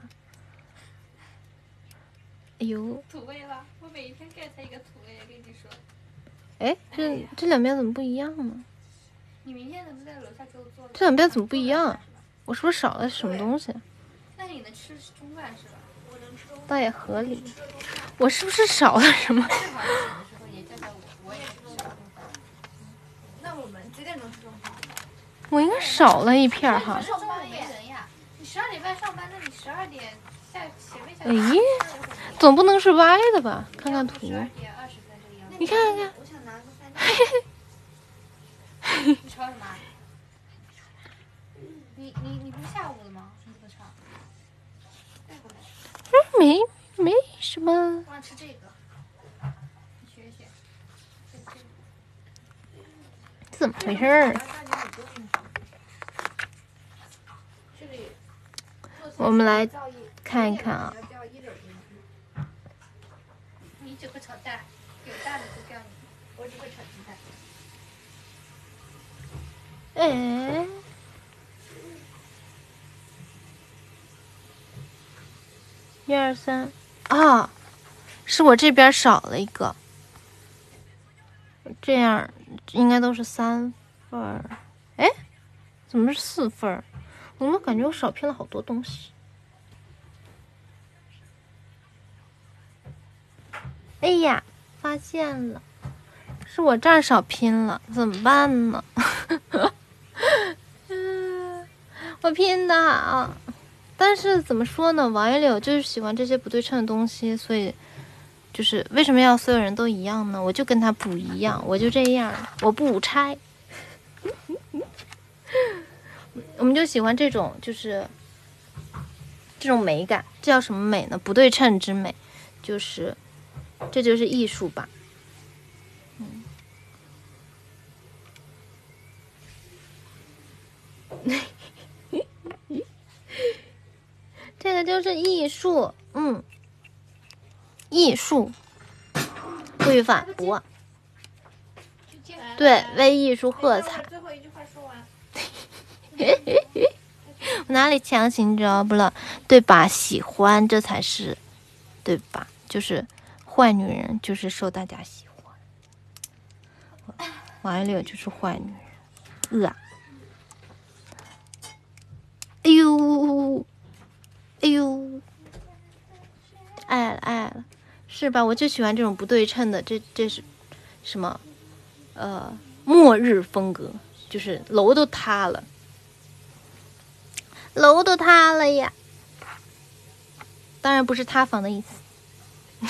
哎呦， 土味了，我每一天 get 一个土味，跟你说。 哎，这这两边怎么不一样呢？ 你明天能不能在楼下给我做？ 这两边怎么不一样？我是不是少了什么东西？ 那你能吃中饭是吧？我能吃中饭。 倒也合理。我是不是少了什么？ 正好你醒的时候也叫叫我，我也吃中饭。 那我们几点钟吃中饭？ 我应该少了一片儿哈。 上班没人呀？你十二点半上班，那你十二点下前面下。 哎，总不能是歪的吧？看看图， 十二点二十分这个样子。 你看看。 我想拿个饭店。 你吵什么？你你你不是下午的吗？你怎么吵？带过来。 嗯，没没什么。 我想吃这个，你学学。 这怎么回事儿？ 这里我们来看一看啊。 要叫一柳银， 你只会炒蛋，有蛋的不叫你。 我只会炒鸡蛋。 哎，一二三啊，是我这边少了一个。 这样应该都是三份儿。哎，怎么是四份儿？我怎么感觉我少拼了好多东西？哎呀，发现了，是我这儿少拼了，怎么办呢？我拼的好，但是怎么说呢？王一柳就是喜欢这些不对称的东西，所以就是为什么要所有人都一样呢？我就跟他不一样，我就这样，我不拆。我们就喜欢这种，就是这种美感，这叫什么美呢？不对称之美，就是这就是艺术吧。嗯。这个就是艺术，嗯，艺术，规范国，对，为艺术喝彩。 最后一句话说完。 我哪里强行着不了，对吧？喜欢，这才是，对吧？就是坏女人，就是受大家喜欢。王一柳就是坏女人，呃，哎呦。哎呦，爱了爱了，是吧？我就喜欢这种不对称的，这这是什么？呃，末日风格，就是楼都塌了，楼都塌了呀！当然不是塌房的意思。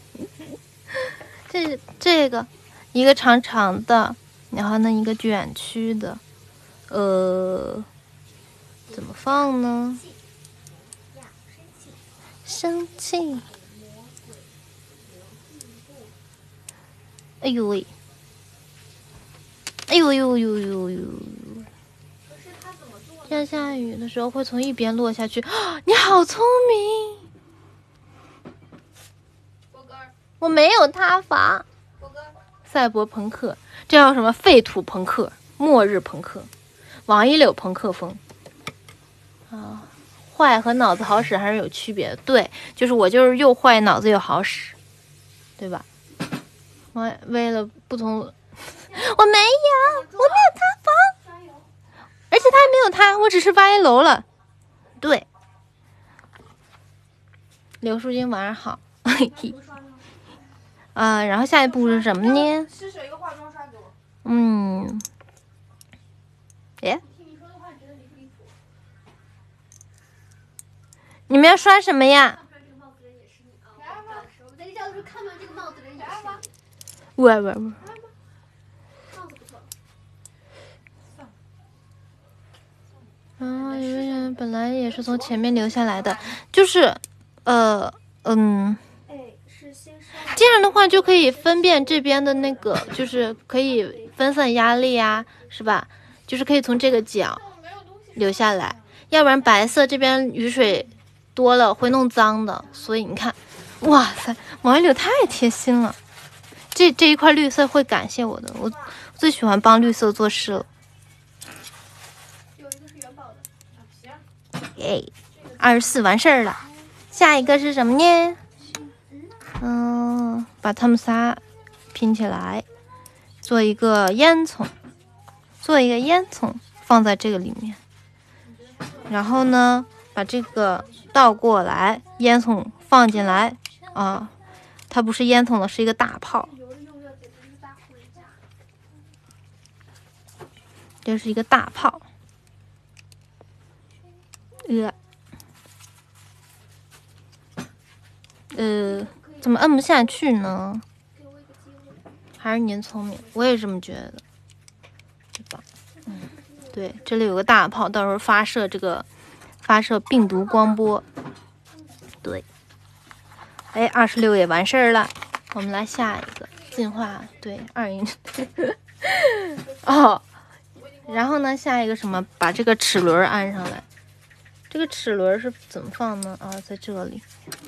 这这个一个长长的，然后呢一个卷曲的，呃，怎么放呢？生气！哎呦喂！哎呦呦呦呦呦！要下雨的时候会从一边落下去。你好聪明！我没有塌房。赛博朋克，这叫什么？废土朋克、末日朋克、王一柳朋克风啊。坏和脑子好使还是有区别的，对，就是我就是又坏脑子又好使，对吧？我为了不同，我没有，我没有塌房，而且他还没有塌，我只是挖一楼了，对。刘淑君晚上好，啊，然后下一步是什么呢？ 施舍一个化妆刷给我。 嗯，哎。你们要刷什么呀？ 我在这教室看到这个帽子的人也是你。 喂喂喂！ 帽子不错。 啊，有个人本来也是从前面留下来的，就是，呃，嗯，这样的话就可以分辨这边的那个，就是可以分散压力呀，是吧？就是可以从这个角留下来，要不然白色这边雨水多了会弄脏的，所以你看，哇塞，王一柳太贴心了，这这一块绿色会感谢我的，我最喜欢帮绿色做事了。 有一个是元宝的， 耶，二十四完事儿了，下一个是什么呢？嗯，把他们仨拼起来，做一个烟囱，做一个烟囱放在这个里面，然后呢，把这个倒过来，烟囱放进来啊，它不是烟囱了，是一个大炮。这是一个大炮。呃，呃，怎么摁不下去呢？还是您聪明，我也这么觉得，对吧？嗯，对，这里有个大炮，到时候发射这个发射病毒光波。对，哎，二十六也完事儿了，我们来下一个进化，对，二英哦，然后呢，下一个什么？把这个齿轮安上来。这个齿轮是怎么放呢？啊，在这里。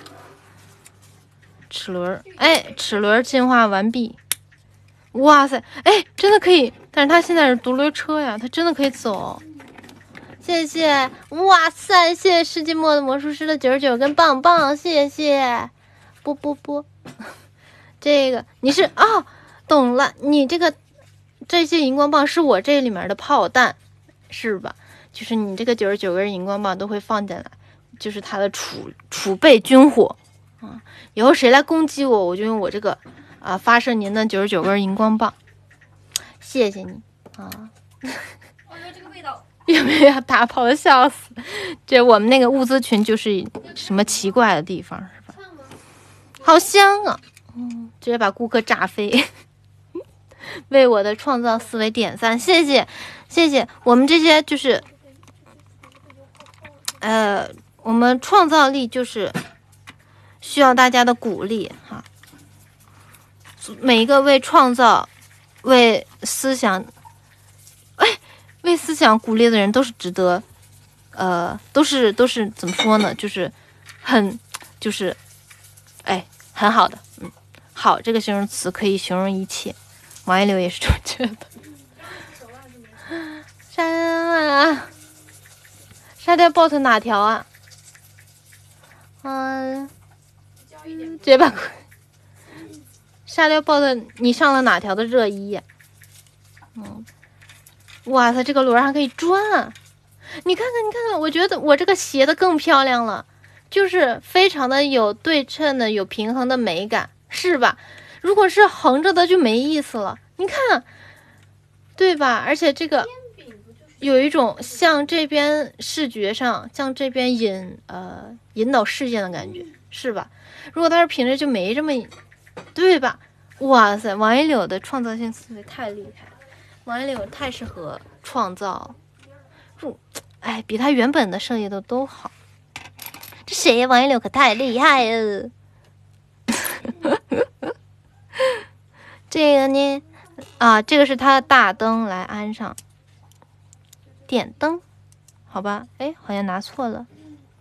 齿轮，哎，齿轮进化完毕。哇塞，哎，真的可以，但是它现在是独轮车呀，它真的可以走。谢谢，哇塞，谢谢世纪末的魔术师的九十九根棒棒，谢谢，波波波。这个你是哦， 懂了，你这个这些荧光棒是我这里面的炮弹，是吧？就是你这个九十九根荧光棒都会放进来，就是它的储储备军火啊。以后谁来攻击我，我就用我这个啊发射您的九十九根荧光棒。谢谢你啊！ 我觉得这个味道。 有没有要打跑的？笑死！这我们那个物资群就是什么奇怪的地方，是吧？好香啊！嗯，直接把顾客炸飞。为我的创造思维点赞，谢谢，谢谢。我们这些就是，呃，我们创造力就是需要大家的鼓励哈。每一个为创造、为思想，哎，为思想鼓励的人都是值得，呃，都是都是怎么说呢？就是很，就是，哎，很好的，嗯，好这个形容词可以形容一切。王一流也是这么觉得。杀啊！杀掉 bot 哪条啊？嗯，直接把杀掉 bot， 你上了哪条的热衣呀？嗯，哇塞，这个轮还可以转！你看看，你看看，我觉得我这个斜的更漂亮了，就是非常的有对称的、有平衡的美感，是吧？如果是横着的就没意思了，你看，对吧？而且这个有一种像这边视觉上，像这边引呃引导视线的感觉，是吧？如果它是平着就没这么，对吧？哇塞，王一柳的创造性思维太厉害了，王一柳太适合创造，哎，比他原本的设计的都好。这谁呀？王一柳可太厉害了。这个呢，啊，这个是它的大灯，来安上，点灯，好吧？哎，好像拿错了。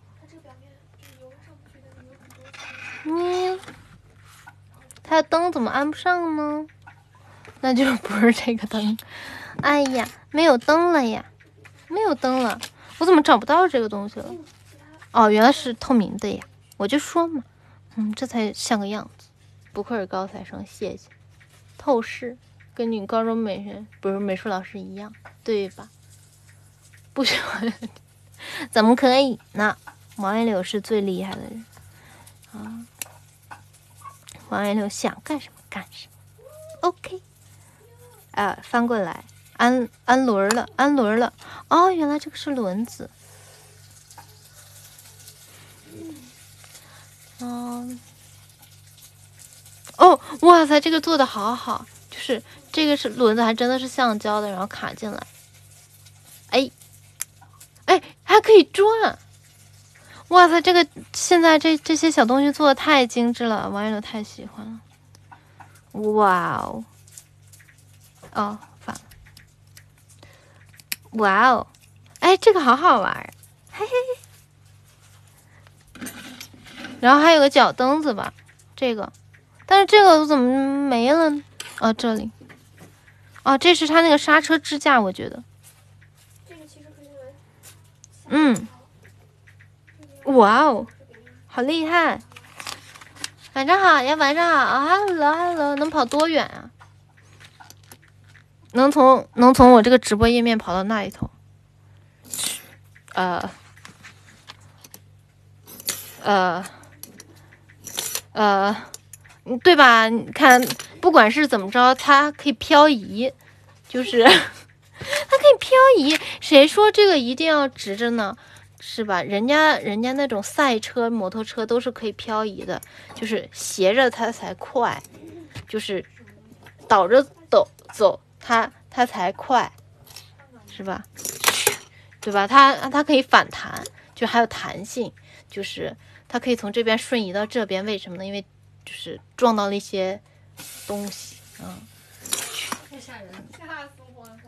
你，它的灯怎么安不上呢？那就不是这个灯。哎呀，没有灯了呀，没有灯了，我怎么找不到这个东西了？哦，原来是透明的呀，我就说嘛，嗯，这才像个样子。不愧是高材生，谢谢。透视跟你高中美学不是美术老师一样，对吧？不喜欢，怎么可以呢？王一柳是最厉害的人啊！王一柳想干什么干什么 ，OK。啊，翻过来，安安轮了，安轮了。哦，原来这个是轮子。嗯。哦，哇塞，这个做的好好，就是这个是轮子，还真的是橡胶的，然后卡进来，哎，哎，还可以转，哇塞，这个现在这这些小东西做的太精致了，王一柳太喜欢了，哇哦，哦，反了，哇哦，哎，这个好好玩，嘿嘿，然后还有个脚蹬子吧，这个。但是这个怎么没了呢？哦，这里，哦，这是它那个刹车支架，我觉得。 这个其实可以来。 嗯。哇哦，好厉害！晚上好呀，晚上好 ，Hello Hello， 能跑多远啊？能从能从我这个直播页面跑到那一头？呃呃呃。对吧？你看，不管是怎么着，它可以漂移，就是它可以漂移。谁说这个一定要直着呢？是吧？人家人家那种赛车、摩托车都是可以漂移的，就是斜着它才快，就是倒着走走它它才快，是吧？对吧？它它可以反弹，就还有弹性，就是它可以从这边瞬移到这边。为什么呢？因为就是撞到了一些东西，嗯， 太吓人了，吓死我了！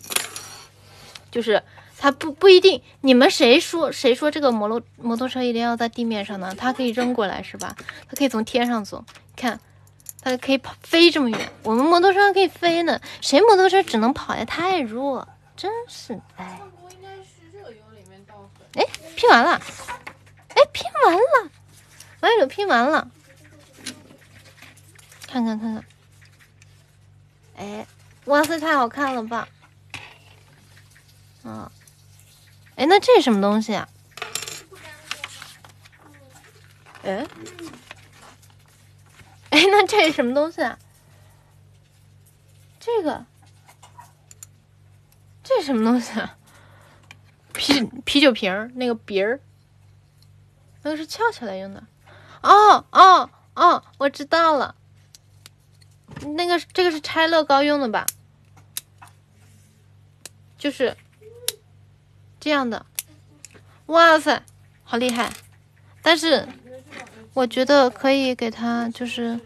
就是它不不一定，你们谁说谁说这个摩托摩托车一定要在地面上呢？它可以扔过来是吧？它可以从天上走，看，它可以跑飞这么远。我们摩托车可以飞呢，谁摩托车只能跑呀？太弱，真是哎。 应该是热油里面倒粉。 哎，拼完了，哎，拼完了，王一柳拼完了。看看看看， 哎，哇塞，太好看了吧！嗯，哎，那这是什么东西啊？哎，哎，那这是什么东西啊？这个，这是什么东西啊？啤啤酒瓶儿那个鼻儿，那个是翘起来用的。哦哦哦，我知道了，那个这个是拆乐高用的吧？就是这样的。哇塞，好厉害！但是我觉得可以给他就是。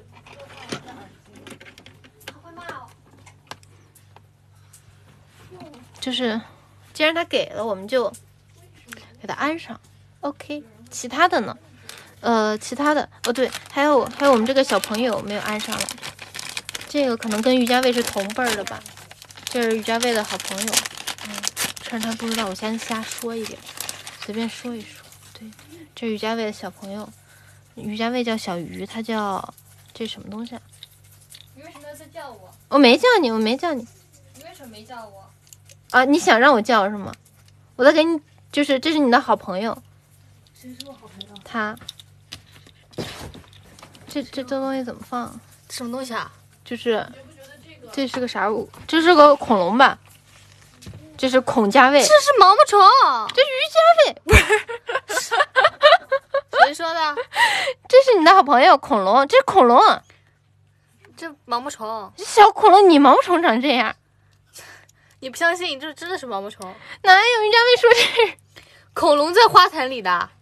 就是，既然他给了，我们就给他安上。OK， 其他的呢？呃，其他的哦，对，还有还有我们这个小朋友没有安上来，这个可能跟于家卫是同辈儿的吧？这是于家卫的好朋友。嗯，趁着他不知道，我先瞎说一点，随便说一说。对，这是于家卫的小朋友，于家卫叫小鱼，他叫这是什么东西啊？ 你为什么要再叫我？ 我没叫你，我没叫你。 你为什么没叫我？ 啊，你想让我叫是吗？我在给你，就是这是你的好朋友。 谁是我好朋友？ 他。这这这东西怎么放？ 什么东西啊？ 就是这是个啥物？这是个恐龙吧？这是孔家卫。 这是毛毛虫。 这于家卫不是？ 谁说的？ 这是你的好朋友恐龙，这是恐龙。 这毛毛虫。 小恐龙，你毛毛虫长这样？ 你不相信，这真的是毛毛虫。 哪有于家卫说这是恐龙在花坛里的？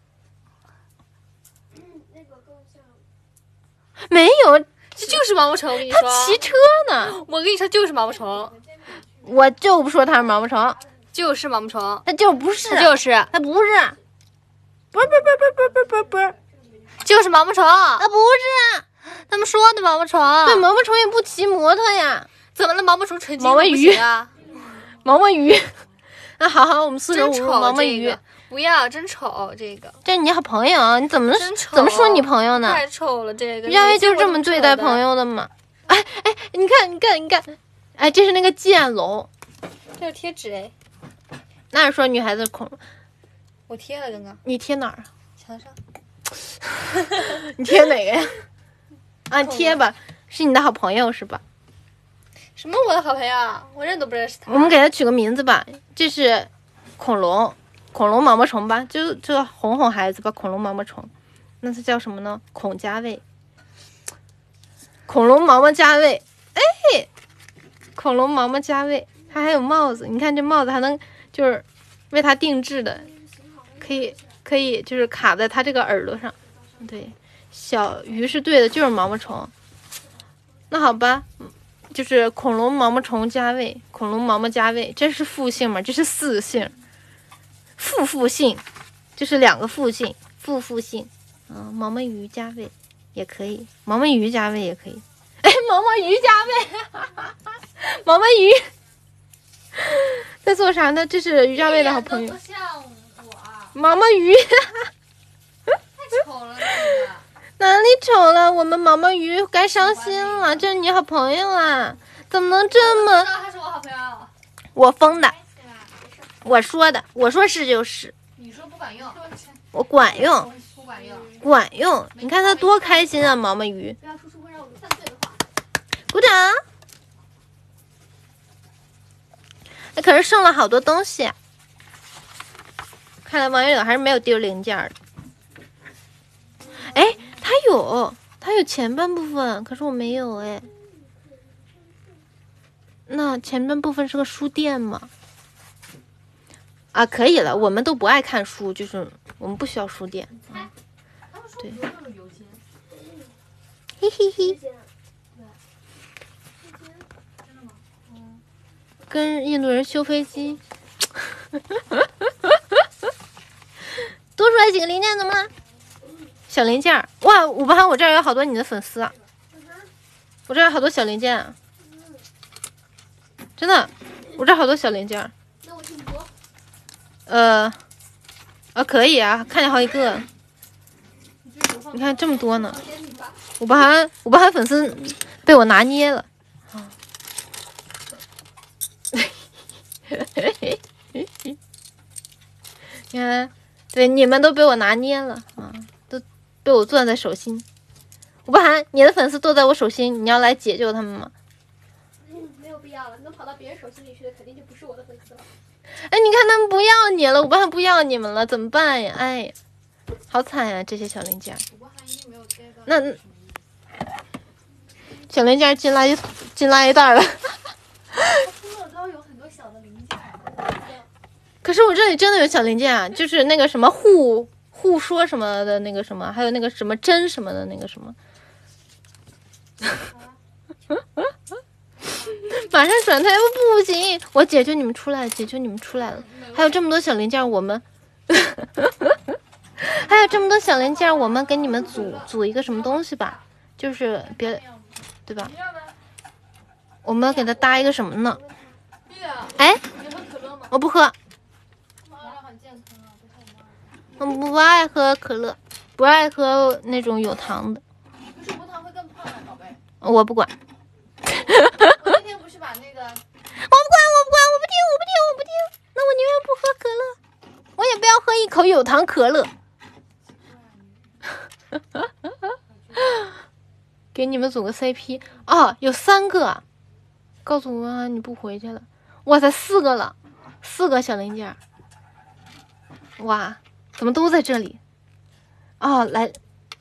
没有， 这就是毛毛虫。我跟你说， 他骑车呢。 我跟你说，就是毛毛虫。 我就不说它是毛毛虫， 就是毛毛虫。 它就不是， 它就是， 它不是，不是不是不是不是不是不是不是， 就是毛毛虫。 它不是， 他们说的毛毛虫。 对，毛毛虫也不骑摩托呀。 怎么了？毛毛虫成绩毛毛鱼啊？ 毛毛鱼。那好好，我们四舍五入毛毛鱼。 这个、不要，真丑这个。 这是你好朋友，你怎么怎么说你朋友呢？ 太丑了，这个。 于家卫就是这么对待朋友的嘛。哎哎，你看你看你看，哎，这是那个剑龙。 这有贴纸哎。 那是说女孩子恐龙。 我贴了刚刚。 你贴哪儿啊？ 墙上。 你贴哪个呀？啊，贴吧，是你的好朋友是吧？ 什么我的好朋友？我认都不认识他。 我们给他取个名字吧，这是恐龙，恐龙毛毛虫吧，就就哄哄孩子吧，恐龙毛毛虫。那它叫什么呢？孔家卫，恐龙毛毛家卫，哎，恐龙毛毛家卫，它还有帽子，你看这帽子还能就是为它定制的，可以可以就是卡在它这个耳朵上。对，小鱼是对的，就是毛毛虫。那好吧。就是恐龙毛毛虫家卫，恐龙毛毛家卫，这是复姓吗？这是四姓，复复姓，就是两个复姓，复复姓。嗯，毛毛鱼家卫也可以，毛毛鱼家卫也可以。哎，毛毛鱼家卫，毛毛鱼在做啥呢？这是于家卫的好朋友。 不像我啊。 毛毛鱼。 太丑了，这个。 哪里丑了？我们毛毛鱼该伤心了，这是你好朋友啊，怎么能这么？ 知道他是我好朋友。 我疯的，我说的，我说是就是。 你说不管用， 我管用， 不管用， 管用。你看他多开心啊，毛毛鱼。 不要说出会让我们犯罪的话。 鼓掌。那可是剩了好多东西啊，看来王一柳还是没有丢零件的。哎。它有，它有前半部分，可是我没有哎。那前半部分是个书店吗？啊，可以了，我们都不爱看书，就是我们不需要书店。嗯、对。嘿嘿嘿。跟印度人修飞机。多出来几个零件怎么了？小零件哇！五八，我这儿有好多你的粉丝啊！我这儿有好多小零件、啊，真的，我这儿好多小零件。 那我听播。 呃，啊，可以啊，看见好几个。你看这么多呢，五八，五八粉丝被我拿捏了。啊， 你看，对，你们都被我拿捏了啊，都被我攥在手心。吴不涵，你的粉丝都在我手心，你要来解救他们吗？ 嗯，没有必要了，能跑到别人手心里去的，肯定就不是我的粉丝了。 哎，你看他们不要你了，吴不涵不要你们了，怎么办呀？哎呀，好惨呀，这些小零件。那小零件进垃圾进垃圾袋了。 拼乐高有很多小的零件。 可是我这里真的有小零件啊，就是那个什么互互说什么的那个什么，还有那个什么针什么的那个什么。马上转台不行，我解救你们出来了，解救你们出来了。还有这么多小零件，我们还有这么多小零件，我们给你们组组一个什么东西吧，就是别对吧？我们要给他搭一个什么呢？哎，我不喝。我不爱喝可乐，不爱喝那种有糖的。 不是无糖会更胖的，宝贝。 我不管。 我那天不是把那个…… 我不管，我不管，我不听，我不听，我不听。那我宁愿不喝可乐，我也不要喝一口有糖可乐。给你们组个 C P 哦，有三个。告诉我啊，你不回去了。哇塞，四个了，四个小零件。哇！怎么都在这里？哦，来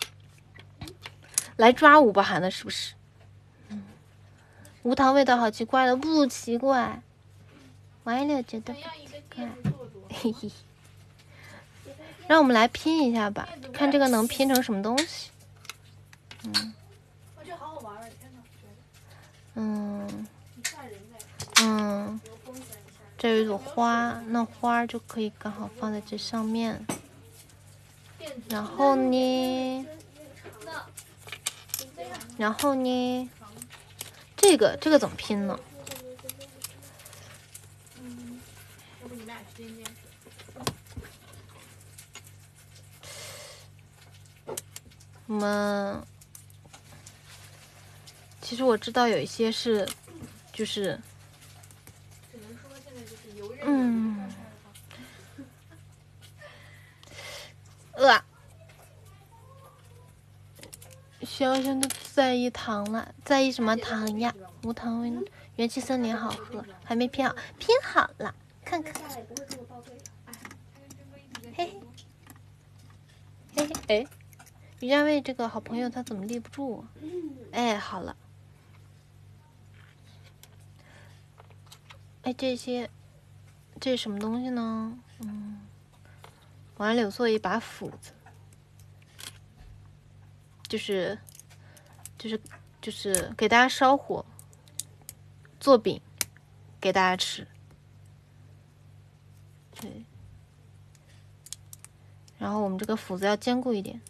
来抓五不含的，是不是？嗯，无糖味道好奇怪了，不奇怪。完了，觉得怪。嘿嘿。让我们来拼一下吧，看这个能拼成什么东西。嗯。 我觉得好好玩啊！天哪， 嗯。 你吓人嘞。 嗯。这有一朵花，那花就可以刚好放在这上面。然后呢？然后呢？这个这个怎么拼呢？ 嗯，要不你们俩去见面。 我们其实我知道有一些是，就是， 只能说现在就是游刃有余。 嗯。呃，小小的在意糖了，在意什么糖呀？无糖味，元气森林好喝，还没拼好，拼好了，看看。嘿嘿，嘿嘿，哎，于家卫这个好朋友他怎么立不住啊？哎，好了。哎，这些，这是什么东西呢？嗯。完了，有做一把斧子，就是，就是，就是给大家烧火，做饼，给大家吃。对，然后我们这个斧子要坚固一点，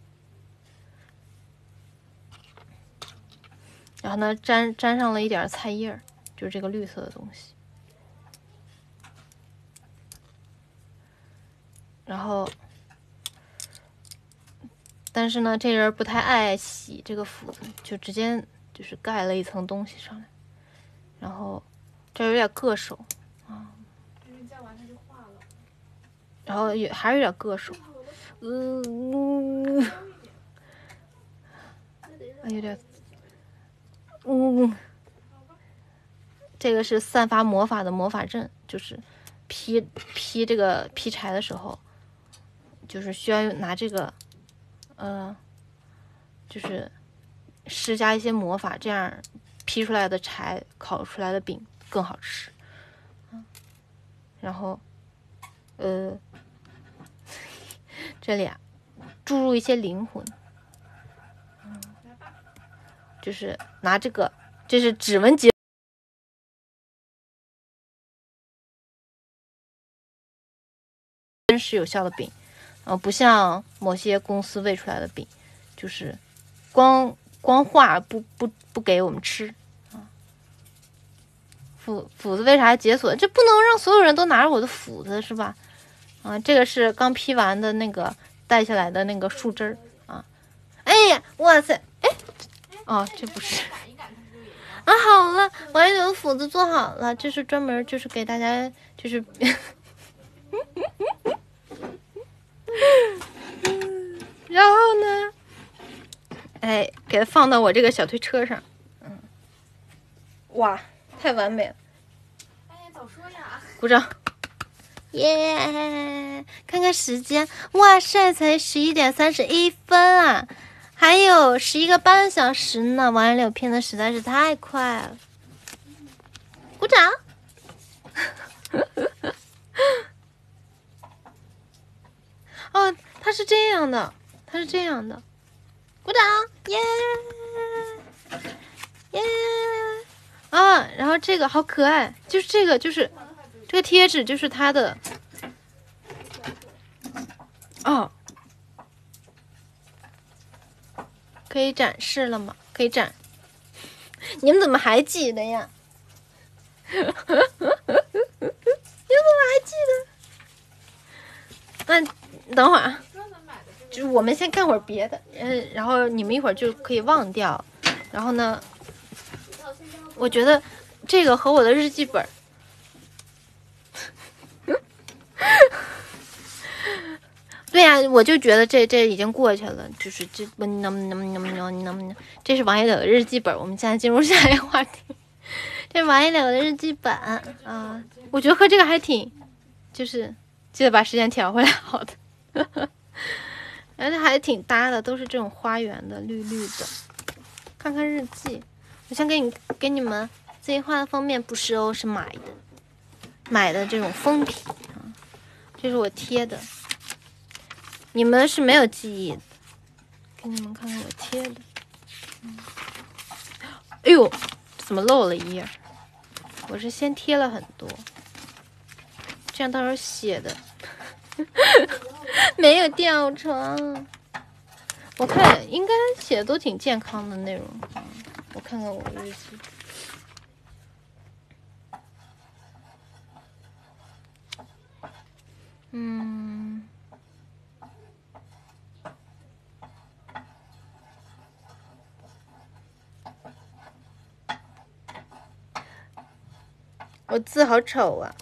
然后呢，沾沾上了一点菜叶儿，就是这个绿色的东西。然后，但是呢，这人不太爱洗这个斧子，就直接就是盖了一层东西上来，然后这有点硌手啊。 因为再玩它就化了。 然后也还是有点硌手，嗯、呃，啊，有点，嗯，这个是散发魔法的魔法阵，就是劈劈这个劈柴的时候。就是需要拿这个，呃，就是施加一些魔法，这样劈出来的柴、烤出来的饼更好吃。嗯，然后，呃，这里啊，注入一些灵魂。嗯，就是拿这个，这是指纹结。真实有效的饼。呃，不像某些公司喂出来的饼，就是光光画不不不给我们吃啊。斧斧子为啥解锁？这不能让所有人都拿着我的斧子是吧？啊，这个是刚劈完的那个带下来的那个树枝儿啊。哎呀，哇塞，哎，哦，这不是。 啊，好了，王一柳的斧子做好了，这是专门就是给大家就是，然后呢，哎，给它放到我这个小推车上，嗯，哇，太完美了！ 哎呀，早说呀！ 鼓掌！耶！看看时间，哇塞，才十一点三十一分啊！还有十一个半小时呢，王一柳拼的实在是太快了，鼓掌！哦，它是这样的，它是这样的，鼓掌！耶耶！啊，然后这个好可爱，就是这个，就是这个贴纸，就是它的。哦。可以展示了吗？可以展。你们怎么还记得呀？你们怎么还记得？那等会儿，就是我们先干会儿别的，嗯，然后你们一会儿就可以忘掉。然后呢，我觉得这个和我的日记本。对呀、啊，我就觉得这这已经过去了，就是这能能能能能能能，这是王一柳的日记本。我们现在进入下一个话题，这是王一柳的日记本啊、呃，我觉得和这个还挺，就是记得把时间调回来，好的，而且还挺搭的，都是这种花园的绿绿的。看看日记，我先给你给你们自己画的封面，不是哦，是买的，买的这种封皮啊，这是我贴的。你们是没有记忆的，给你们看看我贴的。嗯、哎呦，怎么漏了一页？我是先贴了很多，这样到时候写的没有掉成。我看应该写的都挺健康的内容。嗯、我看看我日记。嗯。我字好丑啊！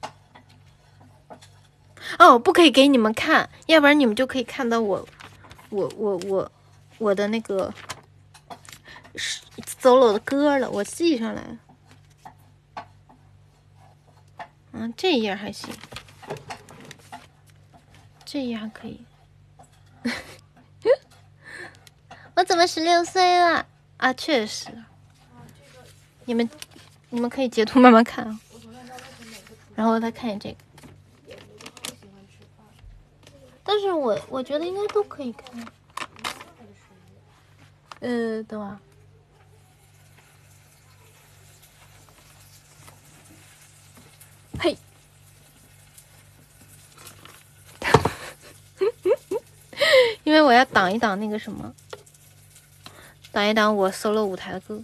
哦，不可以给你们看，要不然你们就可以看到我，我我我我的那个 solo 的歌了，我记上来了。嗯，这一页还行，这一页还可以。我怎么十六岁了啊？确实，你们。你们可以截图慢慢看啊，然后再看见这个。但是我我觉得应该都可以看。呃，等会儿。嘿，因为我要挡一挡那个什么，挡一挡我 solo 舞台的歌。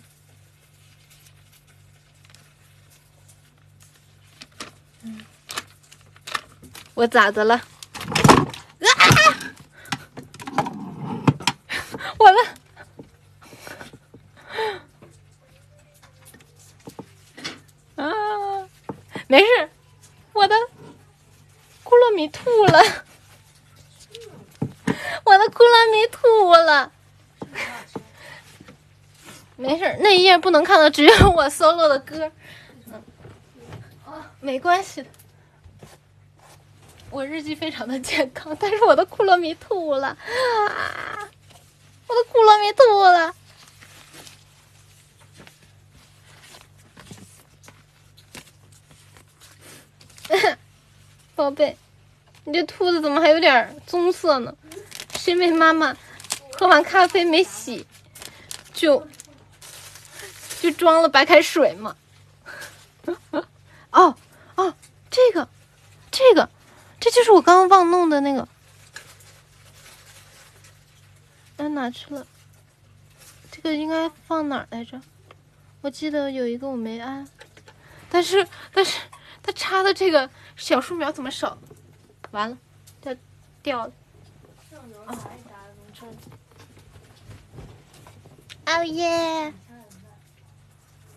我咋的了？啊！完了！啊，没事，我的库洛米吐了，我的库洛米吐了。没事，那一页不能看到，只有我 solo 的歌。嗯，哦，没关系的。我日记非常的健康，但是我的库洛米吐了，啊！我的库洛米吐了。宝贝，你这兔子怎么还有点棕色呢？是因为妈妈喝完咖啡没洗，就就装了白开水吗？哦哦，这个这个。这就是我刚刚忘弄的那个，哎，哪去了？这个应该放哪儿来着？我记得有一个我没按，但是但是它插的这个小树苗怎么少？完了，它掉了。哦，哦耶！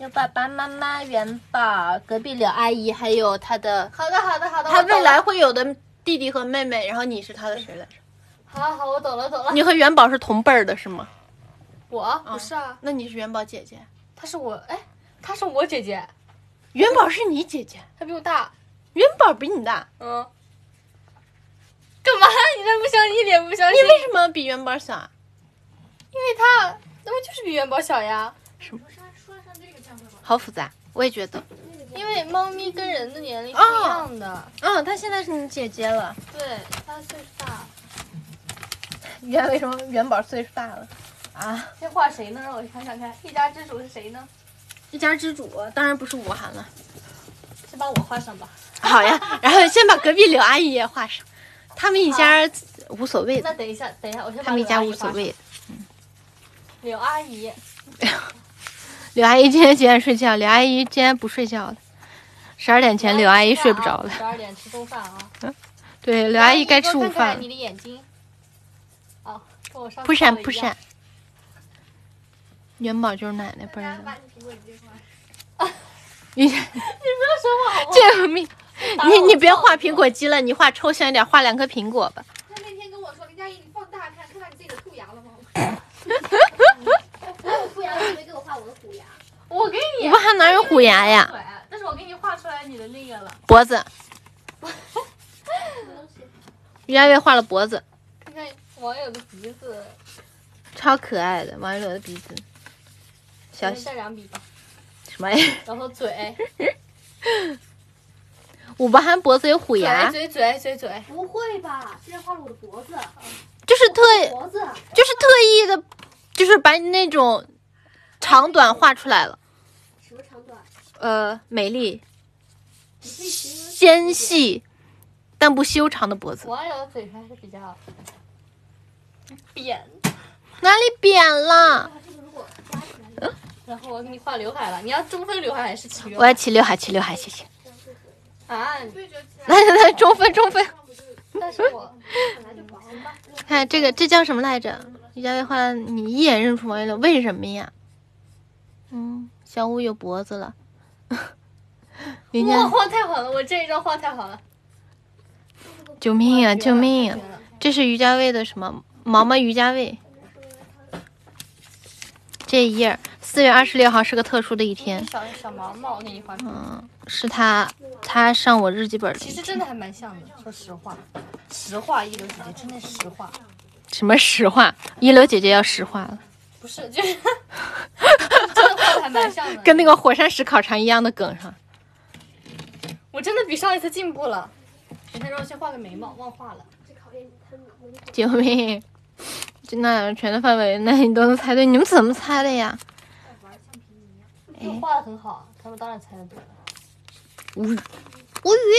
有爸爸妈妈、元宝、隔壁柳阿姨，还有他的好的，好的，好的。 他我懂了未来会有的弟弟和妹妹，然后你是他的谁来着？ 好好，我懂了，懂了。 你和元宝是同辈儿的是吗？ 我不是啊， 那你是元宝姐姐， 她是我，哎，她是我姐姐， 元宝是你姐姐， 她比我大。 元宝比你大， 嗯。干嘛？你这不相信，一脸不相信。 你为什么比元宝小啊？ 因为她，那不就是比元宝小呀？ 说上说上这个这样会吗？ 好复杂，我也觉得。 因为猫咪跟人的年龄是一样的。 嗯，她现在是你姐姐了。 对，她岁数大。 原为什么元宝岁数大了？啊， 先画谁呢？让我想想看，一家之主是谁呢？ 一家之主当然不是吴涵了。 先把我画上吧。 好呀，然后先把隔壁柳阿姨也画上，他们一家无所谓的， 那等一下，等一下，我先把他们一家柳阿姨画上无所谓的。 柳阿姨， 柳阿姨今天几点睡觉？柳阿姨今天不睡觉了，十二点前柳阿姨睡不着了。 十二点吃中饭啊。 对，柳阿姨该吃午看饭了。 看你的眼睛。哦，跟我上次扑闪画的一样扑闪。元宝就是奶奶辈儿的。 把你苹果直接画上。 你你不要说话好不好？ 救命！ 打扰我你你别创作画苹果肌了，你画抽象一点，画两颗苹果吧。 他那天跟我说，林佳怡，你放大看，看到你自己的兔牙了吗？ 嗯我有虎牙，你没给我画我的虎牙。我给你。 我还哪有虎牙呀？ 对，但是我给你画出来你的那个了。 脖子。于佳悦画了脖子， 看看网友的鼻子。 超可爱的王一柔的鼻子。小再两笔吧。 什么呀？ 然后嘴。 武伯涵脖子有虎牙， 嘴嘴嘴嘴。 不会吧？竟然画了我的脖子， 就是特脖子。 就是特意的，就是把你那种长短画出来了。 什么长短？ 呃，美丽、 你可以形容纤细但不修长的脖子。 网友的嘴还是比较扁。 哪里扁了？ 这个如果加起来， 然后我给你画刘海了，你要中分刘海还是齐刘我要齐刘海，齐刘海，谢谢。 啊？ 对折起来。 来来来，中分中分。 但是我本来就薄吧。 看这个，这叫什么来着？于佳悦画，你一眼认出王一柔，为什么呀？嗯，小五有脖子了。人哇， 家画太好了，我这一张画太好了。 救命啊！救命啊！ 绝了！ 这是于佳蔚的什么？毛毛于佳蔚。这一页，四月二十六号是个特殊的一天。 小小毛毛，我给你画出来。 嗯，是他，他上我日记本的一天。 其实真的还蛮像的，说实话，实话，一流姐姐真的实话， 什么实话？一流姐姐要实话了， 不是就是真的画的还蛮像的。 跟那个火山石烤肠一样的梗上。 我真的比上一次进步了。等一下，让我先画个眉毛，忘画了。 这考验他们能力。 救命！就那两圈的范围，那你都能猜对，你们怎么猜的呀？ 就画的很好，他们当然猜得对了。 无语，无语。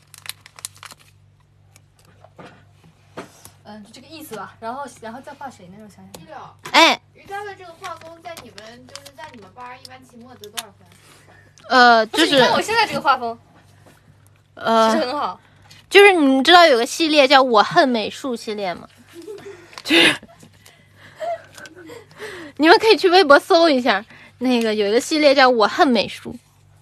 嗯，就这个意思吧。然后，然后再画谁呢？我想想。 一了。 哎， 于佳的这个画工在你们就是在你们班一般期末得多少分？ 呃， 不就是你看我现在这个画风，其实呃， 很好。 就是你们知道有个系列叫我恨美术系列吗？就是你们可以去微博搜一下，那个有一个系列叫我恨美术。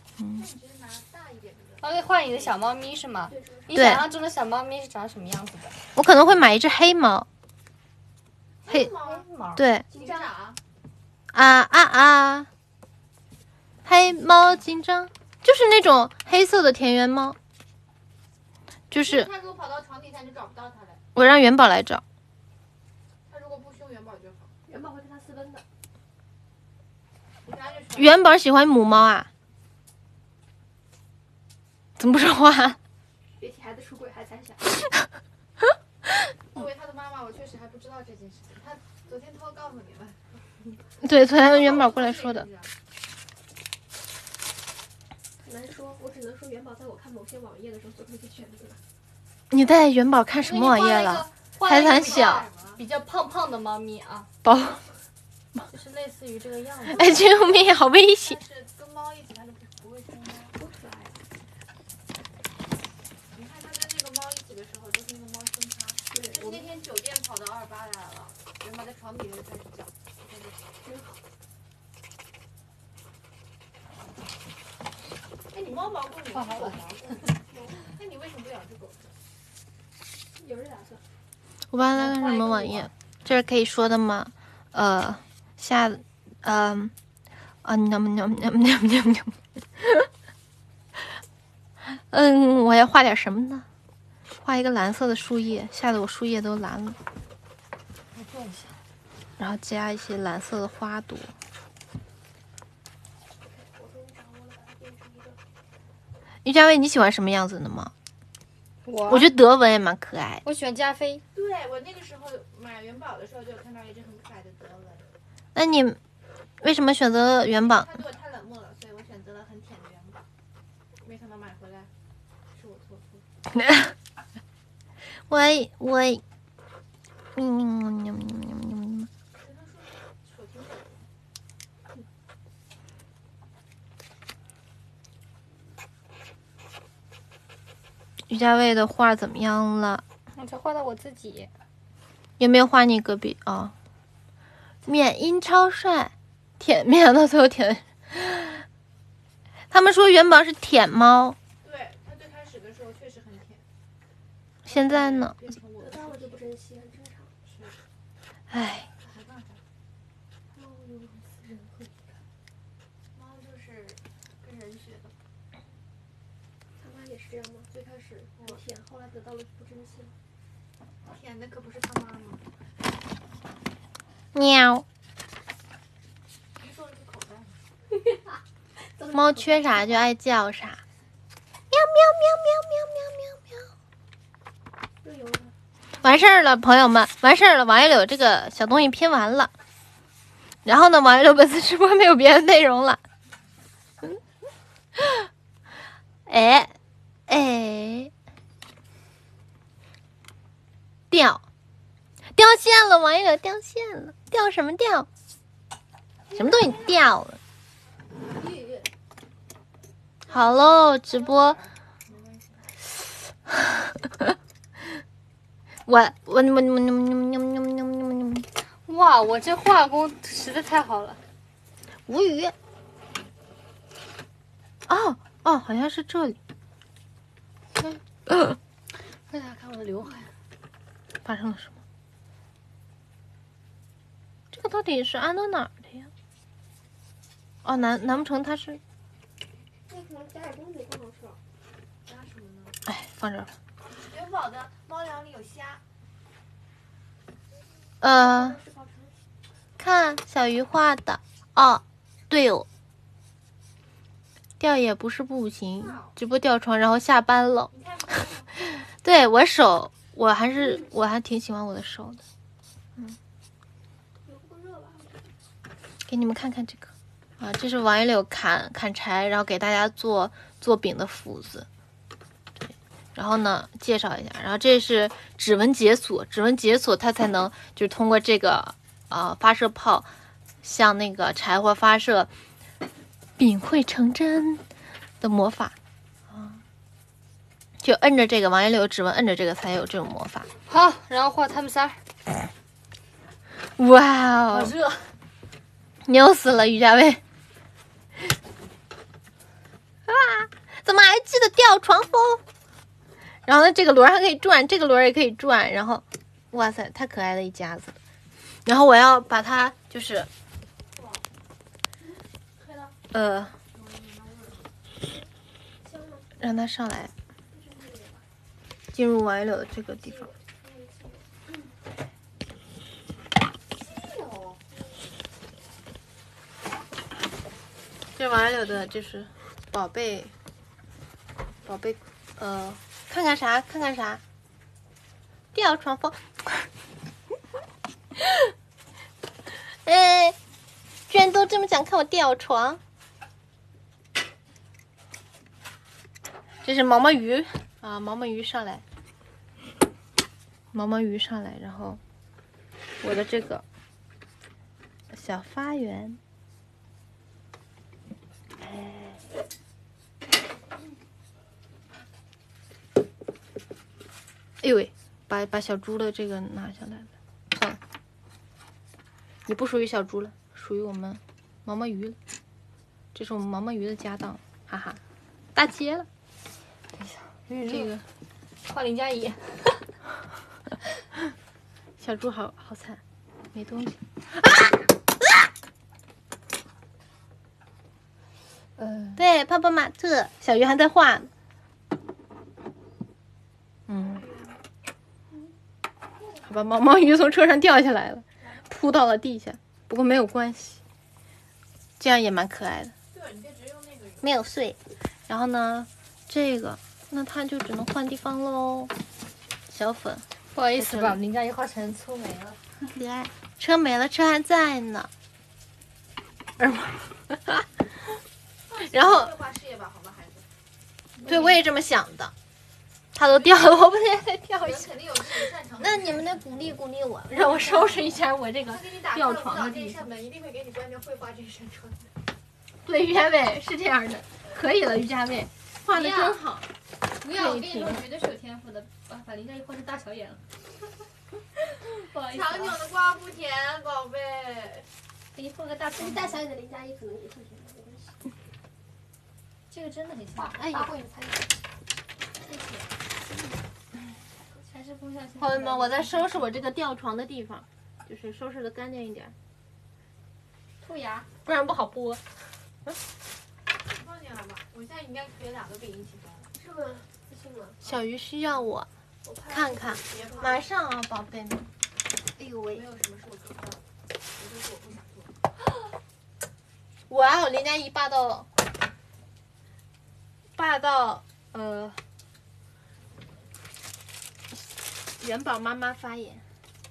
然后画你的小猫咪是吗？你对想象中的小猫咪是长什么样子的？ 我可能会买一只黑猫。黑黑毛。 对警长啊， 啊啊啊！黑猫警长就是那种黑色的田园猫，就是他如果跑到床底下，你就找不到他了。 我让元宝来找。 他如果不凶元宝就好， 元宝会跟他私奔的。 你看就说元宝喜欢母猫啊？怎么不说话？ 别提孩子出轨还猜想。 作为他的妈妈，我确实还不知道这件事情。他昨天偷偷告诉你们。 对，昨天元宝过来说的。 很难说，我只能说元宝在我看某些网页的时候做出一些选择。 你带元宝看什么网页了？还很小， 比较胖胖的猫咪啊， 宝， 就是类似于这个样子。 哎，救命，好危险！ 但是跟猫一起，它就不不会凶猫。 多可爱啊！ 你看它跟那个猫一起的时候，都是那个猫凶它。对，就是那天酒店跑到二八来了，元宝在床底下就开始叫，真好。 猫毛公，有画好了狗毛公。那你为什么不养只狗？有这打算？ 我不知道那是什么网页，这是可以说的吗？呃，下，嗯、呃，啊，喵喵喵喵喵喵。嗯，我要画点什么呢？画一个蓝色的树叶，吓得我树叶都蓝了。 我做一下。 然后加一些蓝色的花朵。于佳薇，你喜欢什么样子的吗？ 我我觉得德文也蛮可爱。 我喜欢加菲。 对我那个时候买元宝的时候就有看到一只很可爱的德文。 那你为什么选择元宝？ 它对我太冷漠了，所以我选择了很甜的元宝。没想到买回来是我错付。 我我，嗯嗯嗯嗯嗯。于佳薇的画怎么样了？ 我才画到我自己。 有没有画你隔壁啊、哦？缅因超帅，舔面到最后舔。他们说元宝是舔猫。 对，它最开始的时候确实很甜。 现在呢？ 得到了就不珍惜，很正常。 唉。 猫有如此人和一感，猫就是跟人学的。他妈也是这样吗？最开始很甜，后来得到了就不珍惜了。 甜的可不是他妈吗？ 喵。 你做了个口袋。 猫缺啥就爱叫啥。喵喵喵喵喵喵喵喵。 又有了。 完事儿了，朋友们，完事儿了。王一柳这个小东西拼完了，然后呢，王一柳本次直播没有别的内容了。哎哎，掉掉线了，王一柳掉线了，掉什么掉？什么东西掉了？好喽，直播。我我我我我哇，我这画工实在太好了， 无语。哦哦，好像是这里。 为啥看我的刘海？ 发生了什么？这个到底是安到哪儿的呀？哦，难难不成它是？ 那可能加点东西更好吃。 加什么呢？ 哎，放这儿了。 元宝的猫粮里有虾。 呃，看小鱼画的哦，对哦，吊也不是不行，直播吊床，然后下班了。对我手，我还是我还挺喜欢我的手的。嗯，给你们看看这个啊，这是王一柳砍砍柴，然后给大家做做饼的斧子。然后呢，介绍一下，然后这是指纹解锁，指纹解锁它才能就是通过这个呃发射炮向那个柴火发射，饼会成真的魔法啊，就摁着这个王一柳指纹摁着这个才有这种魔法。 好，然后画他们仨。 哇哦， 好热， 牛死了，于佳薇啊！怎么还记得吊床风？然后呢，这个轮还可以转，这个轮也可以转，然后，哇塞，太可爱了一家子。然后我要把它就是，呃，让它上来，进入王一柳的这个地方。这是王一柳的，就是宝贝，宝贝，呃。看看啥？看看啥？吊床风。哎，居然都这么想看我吊床。这是毛毛鱼啊，毛毛鱼上来，毛毛鱼上来，然后我的这个小花园。哎。哎呦喂，把把小猪的这个拿下来了，算了，你不属于小猪了，属于我们毛毛鱼了，这是我们毛毛鱼的家当，哈哈， 大街了。 这个换林佳怡。 小猪好好惨，没东西。 嗯， 对，泡泡玛特，小鱼还在画呢。嗯，好吧，毛毛鱼从车上掉下来了，扑到了地下。不过没有关系，这样也蛮可爱的。 对，你就只用那个鱼。 没有碎。然后呢，这个那它就只能换地方喽。小粉， 不好意思把林佳怡画成粗眉了。 可爱。车没了，车还在呢。耳毛。然后， 绘画事业吧，好吧，孩子。 对，我也这么想的。它都掉了，我不能再掉一下。 人肯定有自己擅长的。 那你们得鼓励鼓励我，让我收拾一下我这个他给你打吊开了床的地方。 这一扇门，一定会给你关掉绘画这一扇窗。 对，于佳伟是这样的，可以了，于佳伟画的真好。 不要，我跟你说，绝对是有天赋的，把把林佳怡画成大小眼了。不好意思、啊。 长久的瓜不甜，宝贝。 给你画个大其实大小眼的林佳怡可能也会甜的，没关系。 这个真的很像。 哎呀， 发挥你才谢谢。还是风向现在。 朋友们，我在收拾我这个吊床的地方，就是收拾的干净一点， 兔牙， 不然不好播。 放进来吧，我现在应该可以两个饼一起装了。 是吗？自信吗？ 小鱼需要我我怕看看， 别怕， 马上啊，宝贝们。哎呦喂没，有什么是我做不到的，我都是我不想做。 哇哦，林佳怡霸道，霸道，呃，元宝妈妈发言。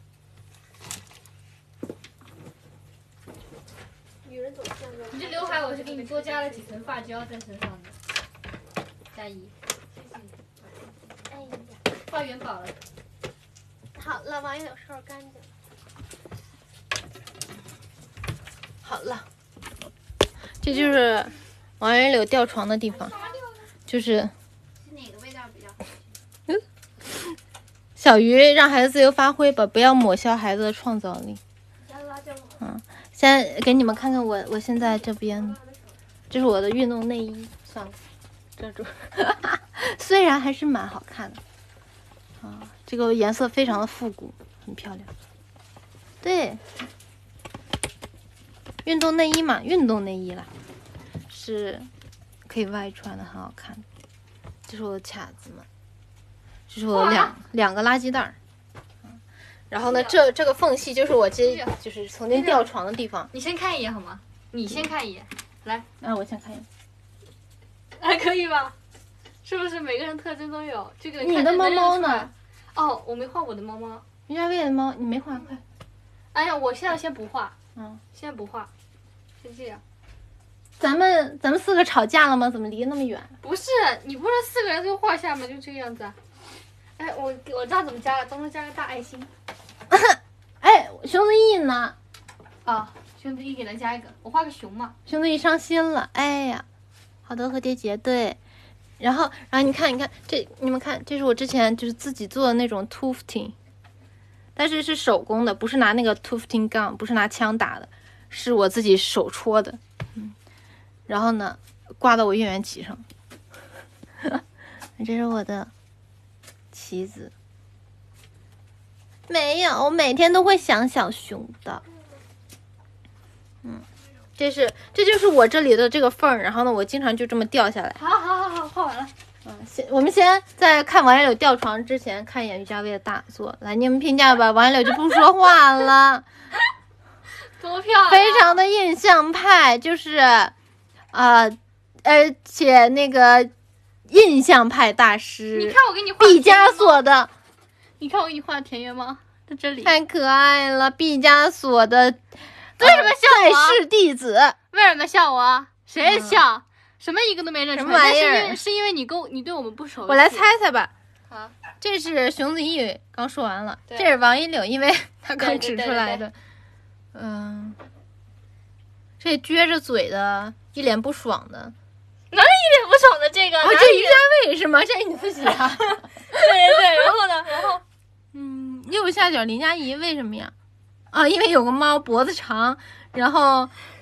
女人总是这样的。 你这刘海我是给你多加了几层发胶在身上的。佳怡， 谢谢你。 哎呀， 画元宝了。 好了，网友收拾干净。好了，这就是王源柳吊床的地方，就是是哪个味道比较好？ 小鱼让孩子自由发挥吧，不要抹消孩子的创造力。 加辣椒吗？ 嗯，先给你们看看我我现在这边，这是我的运动内衣，算了，遮住。虽然还是蛮好看的，啊，这个颜色非常的复古，很漂亮。对，运动内衣嘛，运动内衣啦，是可以外穿的，很好看。这是我的卡子们，这是我的两两个垃圾袋儿。然后呢，这这个缝隙就是我接，就是曾经吊床的地方。 你先看一眼好吗？你先看一眼，来， 啊，我先看一眼。 还可以吧？是不是每个人特征都有？这个你的猫猫呢？ 哦，我没画我的猫猫。 于佳薇的猫，你没画，快。 哎呀，我现在先不画， 嗯， 先不画，先这样。 咱们咱们四个吵架了吗？怎么离那么远？ 不是，你不是四个人就画下吗？就这个样子啊。哎，我我知道怎么加了，等会加个大爱心。 哎，熊子毅呢？ 啊，熊子毅给他加一个，我画个熊嘛。 熊子毅伤心了，哎呀，好的和蝶结对。然后，然后你看，你看这，你们看，这是我之前就是自己做的那种 tufting， 但是是手工的，不是拿那个 tufting gun， 不是拿枪打的，是我自己手戳的。嗯，然后呢，挂到我月圆旗上。这是我的旗子。没有，我每天都会想小熊的。嗯，这是这就是我这里的这个缝儿，然后呢，我经常就这么掉下来。 好好好好，画完了。 嗯，先我们先在看王源柳吊床之前看一眼于佳薇的大作，来你们评价吧。王源柳就不说话了， 多漂亮， 非常的印象派，就是啊、呃，而且那个印象派大师， 你看我给你画的毕加索的。 你看我给你画的田园猫在这里， 太可爱了，毕加索的为什么笑在我啊？ 世弟子， 为什么笑我啊？谁笑？什么一个都没认出来？ 什么玩意儿那是因为是因为你跟我你对我们不熟悉。 我来猜猜吧。 好， 这是熊子毅刚说完了， 对这是王一柳，因为他刚对对指对对对出来的。嗯，这撅着嘴的，一脸不爽的。 哪里一脸不爽的这个？ 哦， 哪里这于佳薇是吗？这是你自己啊？ 对对对，然后呢？然后嗯，右下角林佳怡为什么呀？啊，因为有个猫脖子长，然后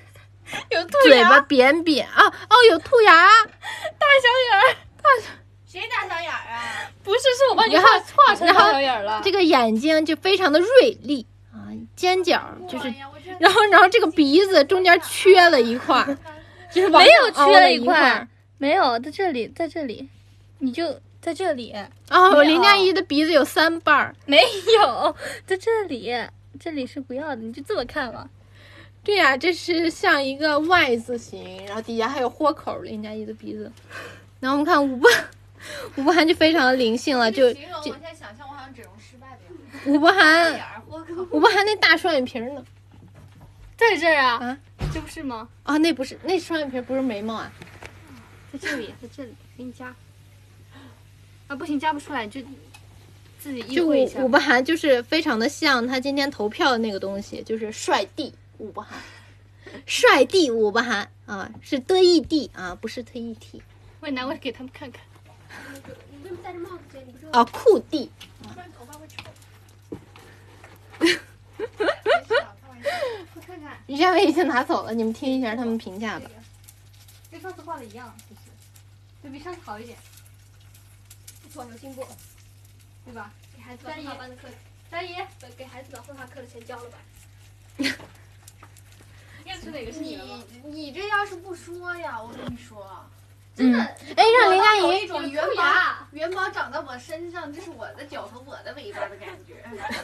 有兔嘴巴扁扁啊，哦，有兔牙， 大小眼儿， 谁大小眼儿啊？ 不是，是我把你然后画画成然后大小眼儿了。 这个眼睛就非常的锐利啊，尖角就是哎，呀，我这然后然后这个鼻子中间缺了一块儿，就是往没有上凹缺了一一块儿。 没有，在这里，在这里，你就在这里， 哦， 没有林佳怡的鼻子有三瓣儿。 没有，在这里，这里是不要的，你就这么看吧。 对呀、这是像一个 Y 字形，然后底下还有豁口，林佳怡的鼻子。然后我们看吴不吴不涵就非常的灵性了，就形容，我就现在想象我好像整容失败的样子。 吴不涵眼儿豁口。 吴不涵那大双眼皮儿呢？ 在这儿啊， 啊这不是吗？ 啊，那不是那双眼皮儿不是眉毛啊？ 在这里，在这里，给你加。啊，不行，加不出来，就自己意就会一下伍伍。不涵就是非常的像他今天投票的那个东西，就是帅弟伍不涵，帅弟伍不涵啊，是得意弟啊，不是特意弟我也拿过去给他们看看。 你为什么戴着帽子姐？你不知道？ 啊，酷弟。 不然头发会丑。别笑开玩笑我看看， 于佳薇已经拿走了，你们听一下他们评价吧。 跟上次画的一样，其实，就比上次好一点， 不错，有进步。 对吧？ 给孩子把绘画班的课， 张姨， 给孩子把绘画课的钱交了吧。 认出哪个是你了吗？ 你你这要是不说呀，我跟你说， 嗯，哎，让林佳怡有一种元宝牙元宝长在我身上，这是我的脚和我的尾巴的感觉。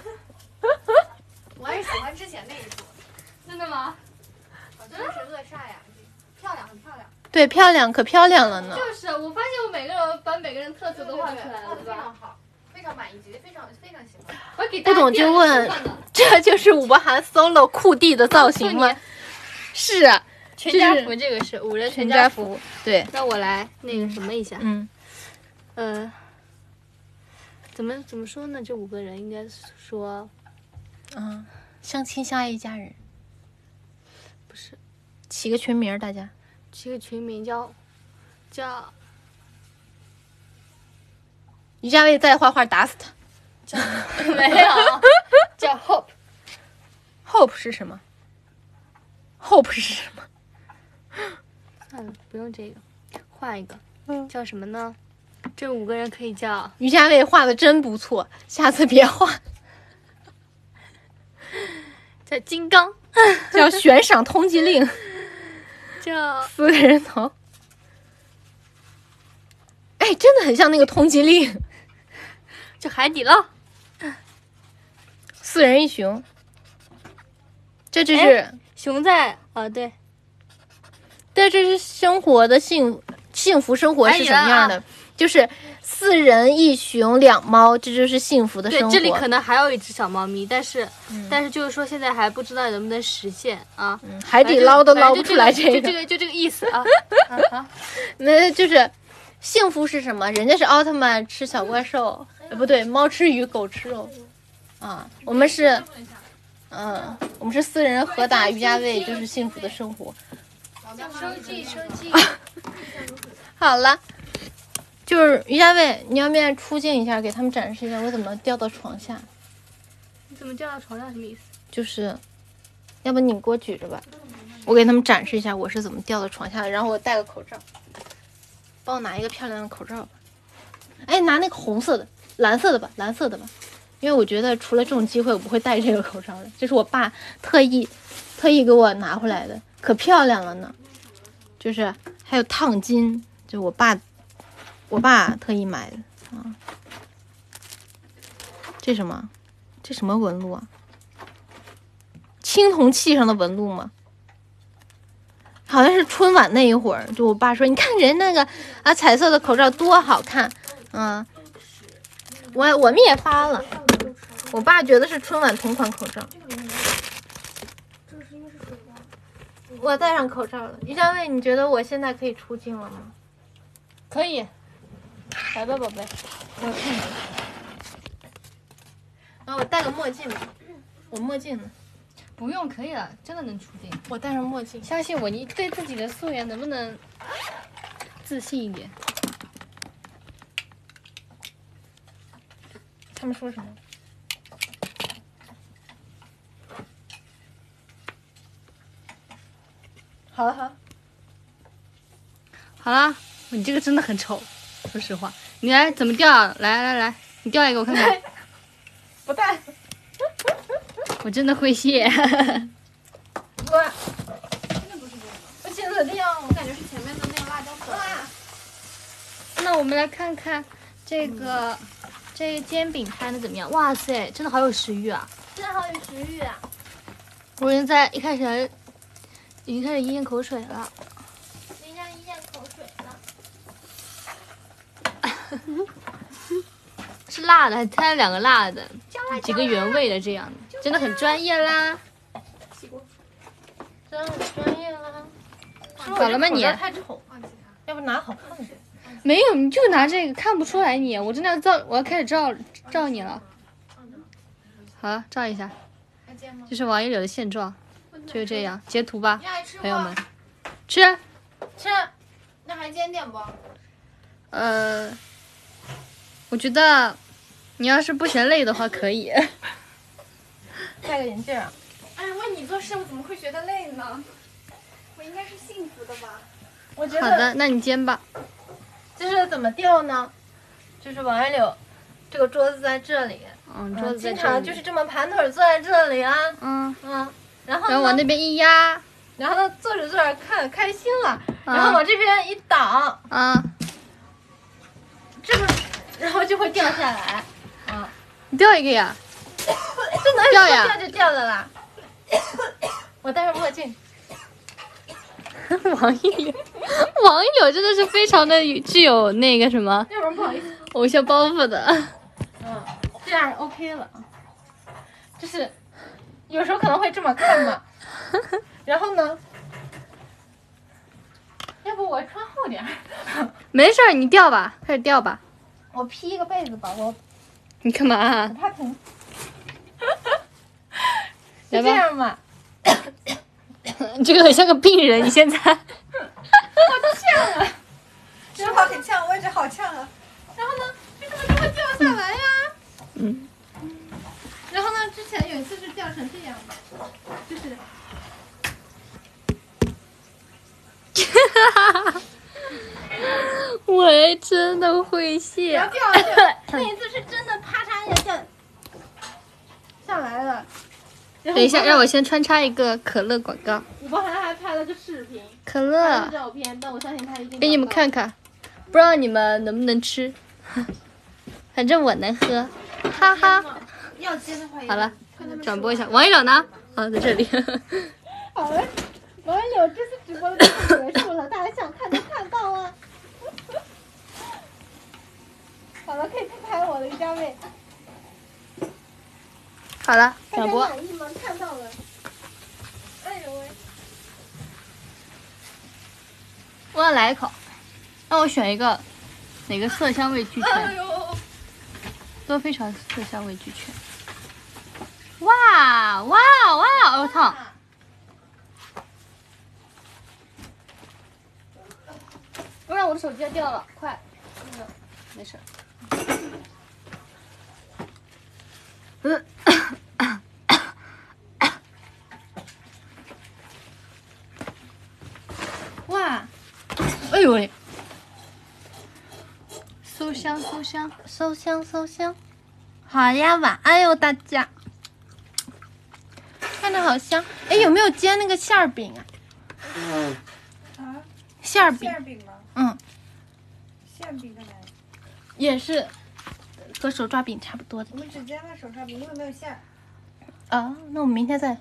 我还是喜欢之前那一组， 真的吗？ 我真是恶煞呀，漂亮，很漂亮。 对，漂亮，可漂亮了呢。 就是，我发现我每个人把每个人特色都画出来了， 画的对吧？ 非常好，非常满意，姐姐非常非常喜欢。 我给大不懂家垫个就问手上的这就是伍不涵 solo 酷弟的造型吗？是啊， 全家福，这个是五人全家家福。对， 让我来那个什么一下， 嗯， 呃，怎么怎么说呢？这五个人应该说嗯，相亲相爱一家人， 不是起个群名儿，大家。 起个群名叫叫于佳薇再画画打死他。 没有叫 Hope， Hope 是什么 ？Hope 是什么？ 算了，不用这个，换一个， 嗯叫什么呢？这五个人可以叫于佳薇画的真不错，下次别画， 叫金刚， 叫悬赏通缉令， 叫四个人头。哎，真的很像那个通缉令， 叫海底捞。 四人一熊。这就是， 熊在啊，对， 但这是生活的幸幸福生活是什么样的？就是四人一熊两猫，这就是幸福的生对， 活。 这里可能还有一只小猫咪，但是、 嗯但是就是说现在还不知道能不能实现啊。 嗯海底捞都捞不出来这这个， 就这个就这个意思啊。啊好， 那就是幸福是什么？人家是奥特曼吃小怪兽，呃不对，猫吃鱼，狗吃肉。啊，我们是，嗯，我们是四人合打瑜伽位，就是幸福的生活。 生气生气。 好了，就是瑜伽位，你要不要出镜一下，给他们展示一下我怎么掉到床下？ 你怎么掉到床上？什么意思？ 就是，要不你给我举着吧，我给他们展示一下我是怎么掉到床下的，然后我戴个口罩，帮我拿一个漂亮的口罩吧。哎，拿那个红色的、蓝色的吧，蓝色的吧，因为我觉得除了这种机会，我不会戴这个口罩的。这是我爸特意特意给我拿回来的，可漂亮了呢。就是还有烫金，就我爸我爸特意买的啊。这什么？这什么纹路啊？青铜器上的纹路吗？好像是春晚那一会儿，就我爸说，你看人那个啊彩色的口罩多好看，嗯，我我们也发了，我爸觉得是春晚同款口罩。 这个是应该是水吧？ 我戴上口罩了，于佳卫，你觉得我现在可以出镜了吗？ 可以，来吧，宝贝。 我看看，啊，我戴个墨镜吧，我墨镜呢？ 不用，可以了，真的能出镜。 我戴上墨镜。 相信我，你对自己的素颜能不能自信一点？ 他们说什么？ 好了好了， 好啦，你这个真的很丑，说实话。你来怎么掉？来来来，你掉一个我看看。 不带。 我真的会谢。 我真的不是这个， 我亲自掉。 我感觉是前面的那个辣椒粉。 那我们来看看这个、嗯、这个煎饼摊的怎么样？哇塞，真的好有食欲啊！ 真的好有食欲啊！ 我已经在一开始已经开始咽口水了。 林佳一咽口水了。 是辣的，还掺了两个辣的，几个原味的，这样的真的很专业啦。 真的很专业啦。 搞了吗你？ 太丑，要不拿好看的。 没有，你就拿这个，看不出来你。我真的要照，我要开始照照你了。好了，照一下。这是王一柳的现状，就是这样。截图吧，朋友们。吃。 吃。那还煎点不？ 呃，我觉得你要是不嫌累的话，可以。 戴个眼镜啊。 哎，为你做事，我怎么会觉得累呢？我应该是幸福的吧？ 我觉得。 好的，那你煎吧。 就是怎么掉呢？就是王一柳，这个桌子在这里， 嗯，桌子在这里， 经常就是这么盘腿坐在这里啊， 嗯嗯，然后然后往那边一压， 然后呢坐着坐着看开心了，然后往这边一挡， 啊， 这个，然后就会掉下来，啊， 你掉一个呀， 就能掉呀， 掉就掉的啦。我戴上墨镜。 王一柳，王一柳真的是非常的具有那个什么， 要不然不好意思， 偶像包袱的。 嗯，这样 OK 了，就是有时候可能会这么看嘛，然后呢，要不我穿厚点儿。 没事儿，你掉吧，开始掉吧。 我披一个被子吧，我。 你干嘛、啊？ 我怕疼。 就这样吧。 你这个很像个病人，你现在。 我都呛了。 说话很呛，我也觉得好呛啊。 然后呢，为什么就会掉下来呀？ 嗯。 然后呢，之前有一次是掉成这样的，就是。 哈哈哈！我真的会谢。 不要掉下那一次是真的，啪嚓一下掉下来了。 等一下，让我先穿插一个可乐广告。 吴博涵还拍了个视频， 可乐照片，但我相信他一定给你们看看，不知道你们能不能吃，反正我能喝，哈哈。 要接的话， 好了，转播一下，王一柳呢？啊，在这里。 好了，王一柳这次直播就结束了，大家想看就看到啊。好了，可以不拍我了，于佳伟。 好了，转播。 满意吗？看到了。哎呦喂！ 我要来一口，让我选一个，哪个色香味俱全？ 哎呦！ 都非常色香味俱全。哇哇哇！我操！不然我的手机要掉了，快！没事。嗯。 哇！ 哎呦喂！馊香馊香馊香馊香。好呀，晚安哟，大家。看着好香。哎，有没有煎那个馅儿饼啊？ 啊？ 馅儿饼。 馅儿饼吗？ 嗯。 馅儿饼干嘛？ 也是和手抓饼差不多的。 我们只煎了手抓饼，因为没有馅儿。 啊，那我们明天再。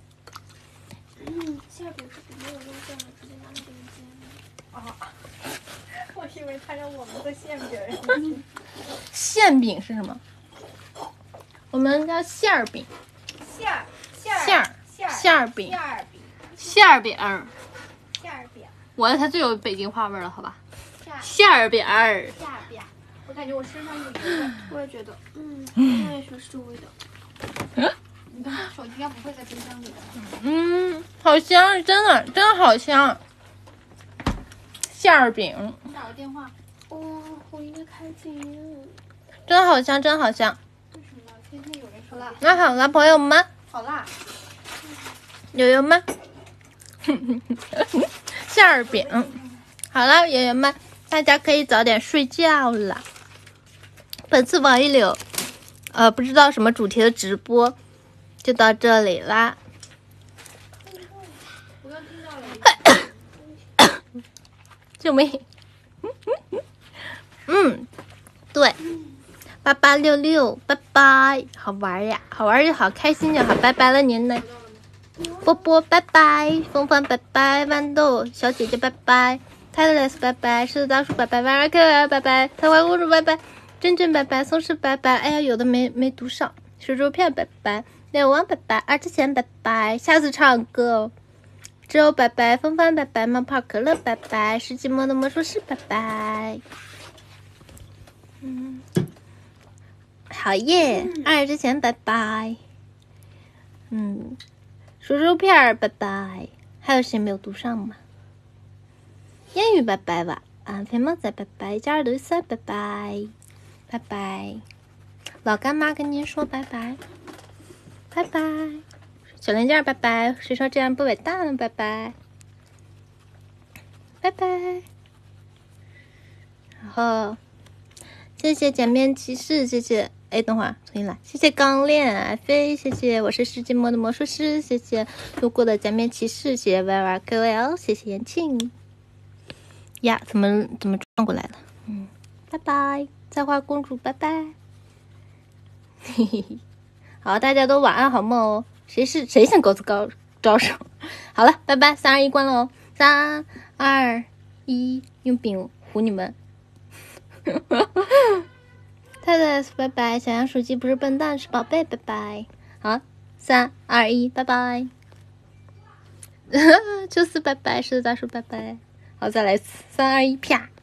嗯，馅儿饼是没有用酱的，直接拿那个煎的。 啊。我以为他让我们做馅饼。 馅饼是什么？我们叫馅儿饼。 馅儿馅儿馅儿馅儿饼。 馅儿饼。 馅儿饼。 馅儿饼。 我的才最有北京话味了，好吧？馅儿饼。 馅儿饼。我感觉我身上有一味，我也觉得，嗯，我也觉得是这味道。 你的手机应该不会在冰箱里的。 嗯，好香，真的，真的好香。馅儿饼。 你打个电话。 哦，我应该开静音。 真好香，真好香。 为什么？天天有人说辣。 那好了，朋友们。 好辣。 友友们， 馅儿饼。好了，演员们，大家可以早点睡觉了。本次网易柳，呃，不知道什么主题的直播就到这里啦。 我刚听到了。 救命！嗯，对，八八六六，拜拜，好玩呀，好玩就好，开心就好，拜拜了您呢。波波拜拜，风帆拜拜，豌豆小姐姐拜拜，泰勒斯拜拜，狮子大叔拜拜，万尔克拜拜，桃花公主拜拜，真真拜拜，松狮拜拜，哎呀，有的没没读上，水珠片拜拜，六王拜拜，二之前拜拜，下次唱歌。之后拜拜，风帆拜拜，冒泡可乐拜拜，世纪末的魔术师拜拜。嗯，好耶！二之前拜拜。嗯，薯薯片儿拜拜。还有谁没有读上吗？烟雨拜拜吧，啊，肥猫仔拜拜，加尔德三拜拜，拜拜。老干妈跟您说拜拜，拜拜。小零件拜拜，谁说这样不伟大呢？拜拜，拜拜。然后谢谢假面骑士，谢谢。哎，等会儿重新来。谢谢钢链爱妃，谢谢我是世纪末的魔术师，谢谢路过的假面骑士，谢谢 Y Y K O L， 谢谢延庆。呀，怎么怎么转过来了？嗯，拜拜，菜花公主，拜拜。嘿嘿嘿，好，大家都晚安好梦哦。谁是谁向狗子高招手？好了，拜拜，三二一，关了哦！三二一，用饼唬你们！太太，拜拜！小羊属鸡不是笨蛋，是宝贝，拜拜！好，三二一，拜拜！秋思拜拜，狮子大叔拜拜！好，再来一次，三二一，啪！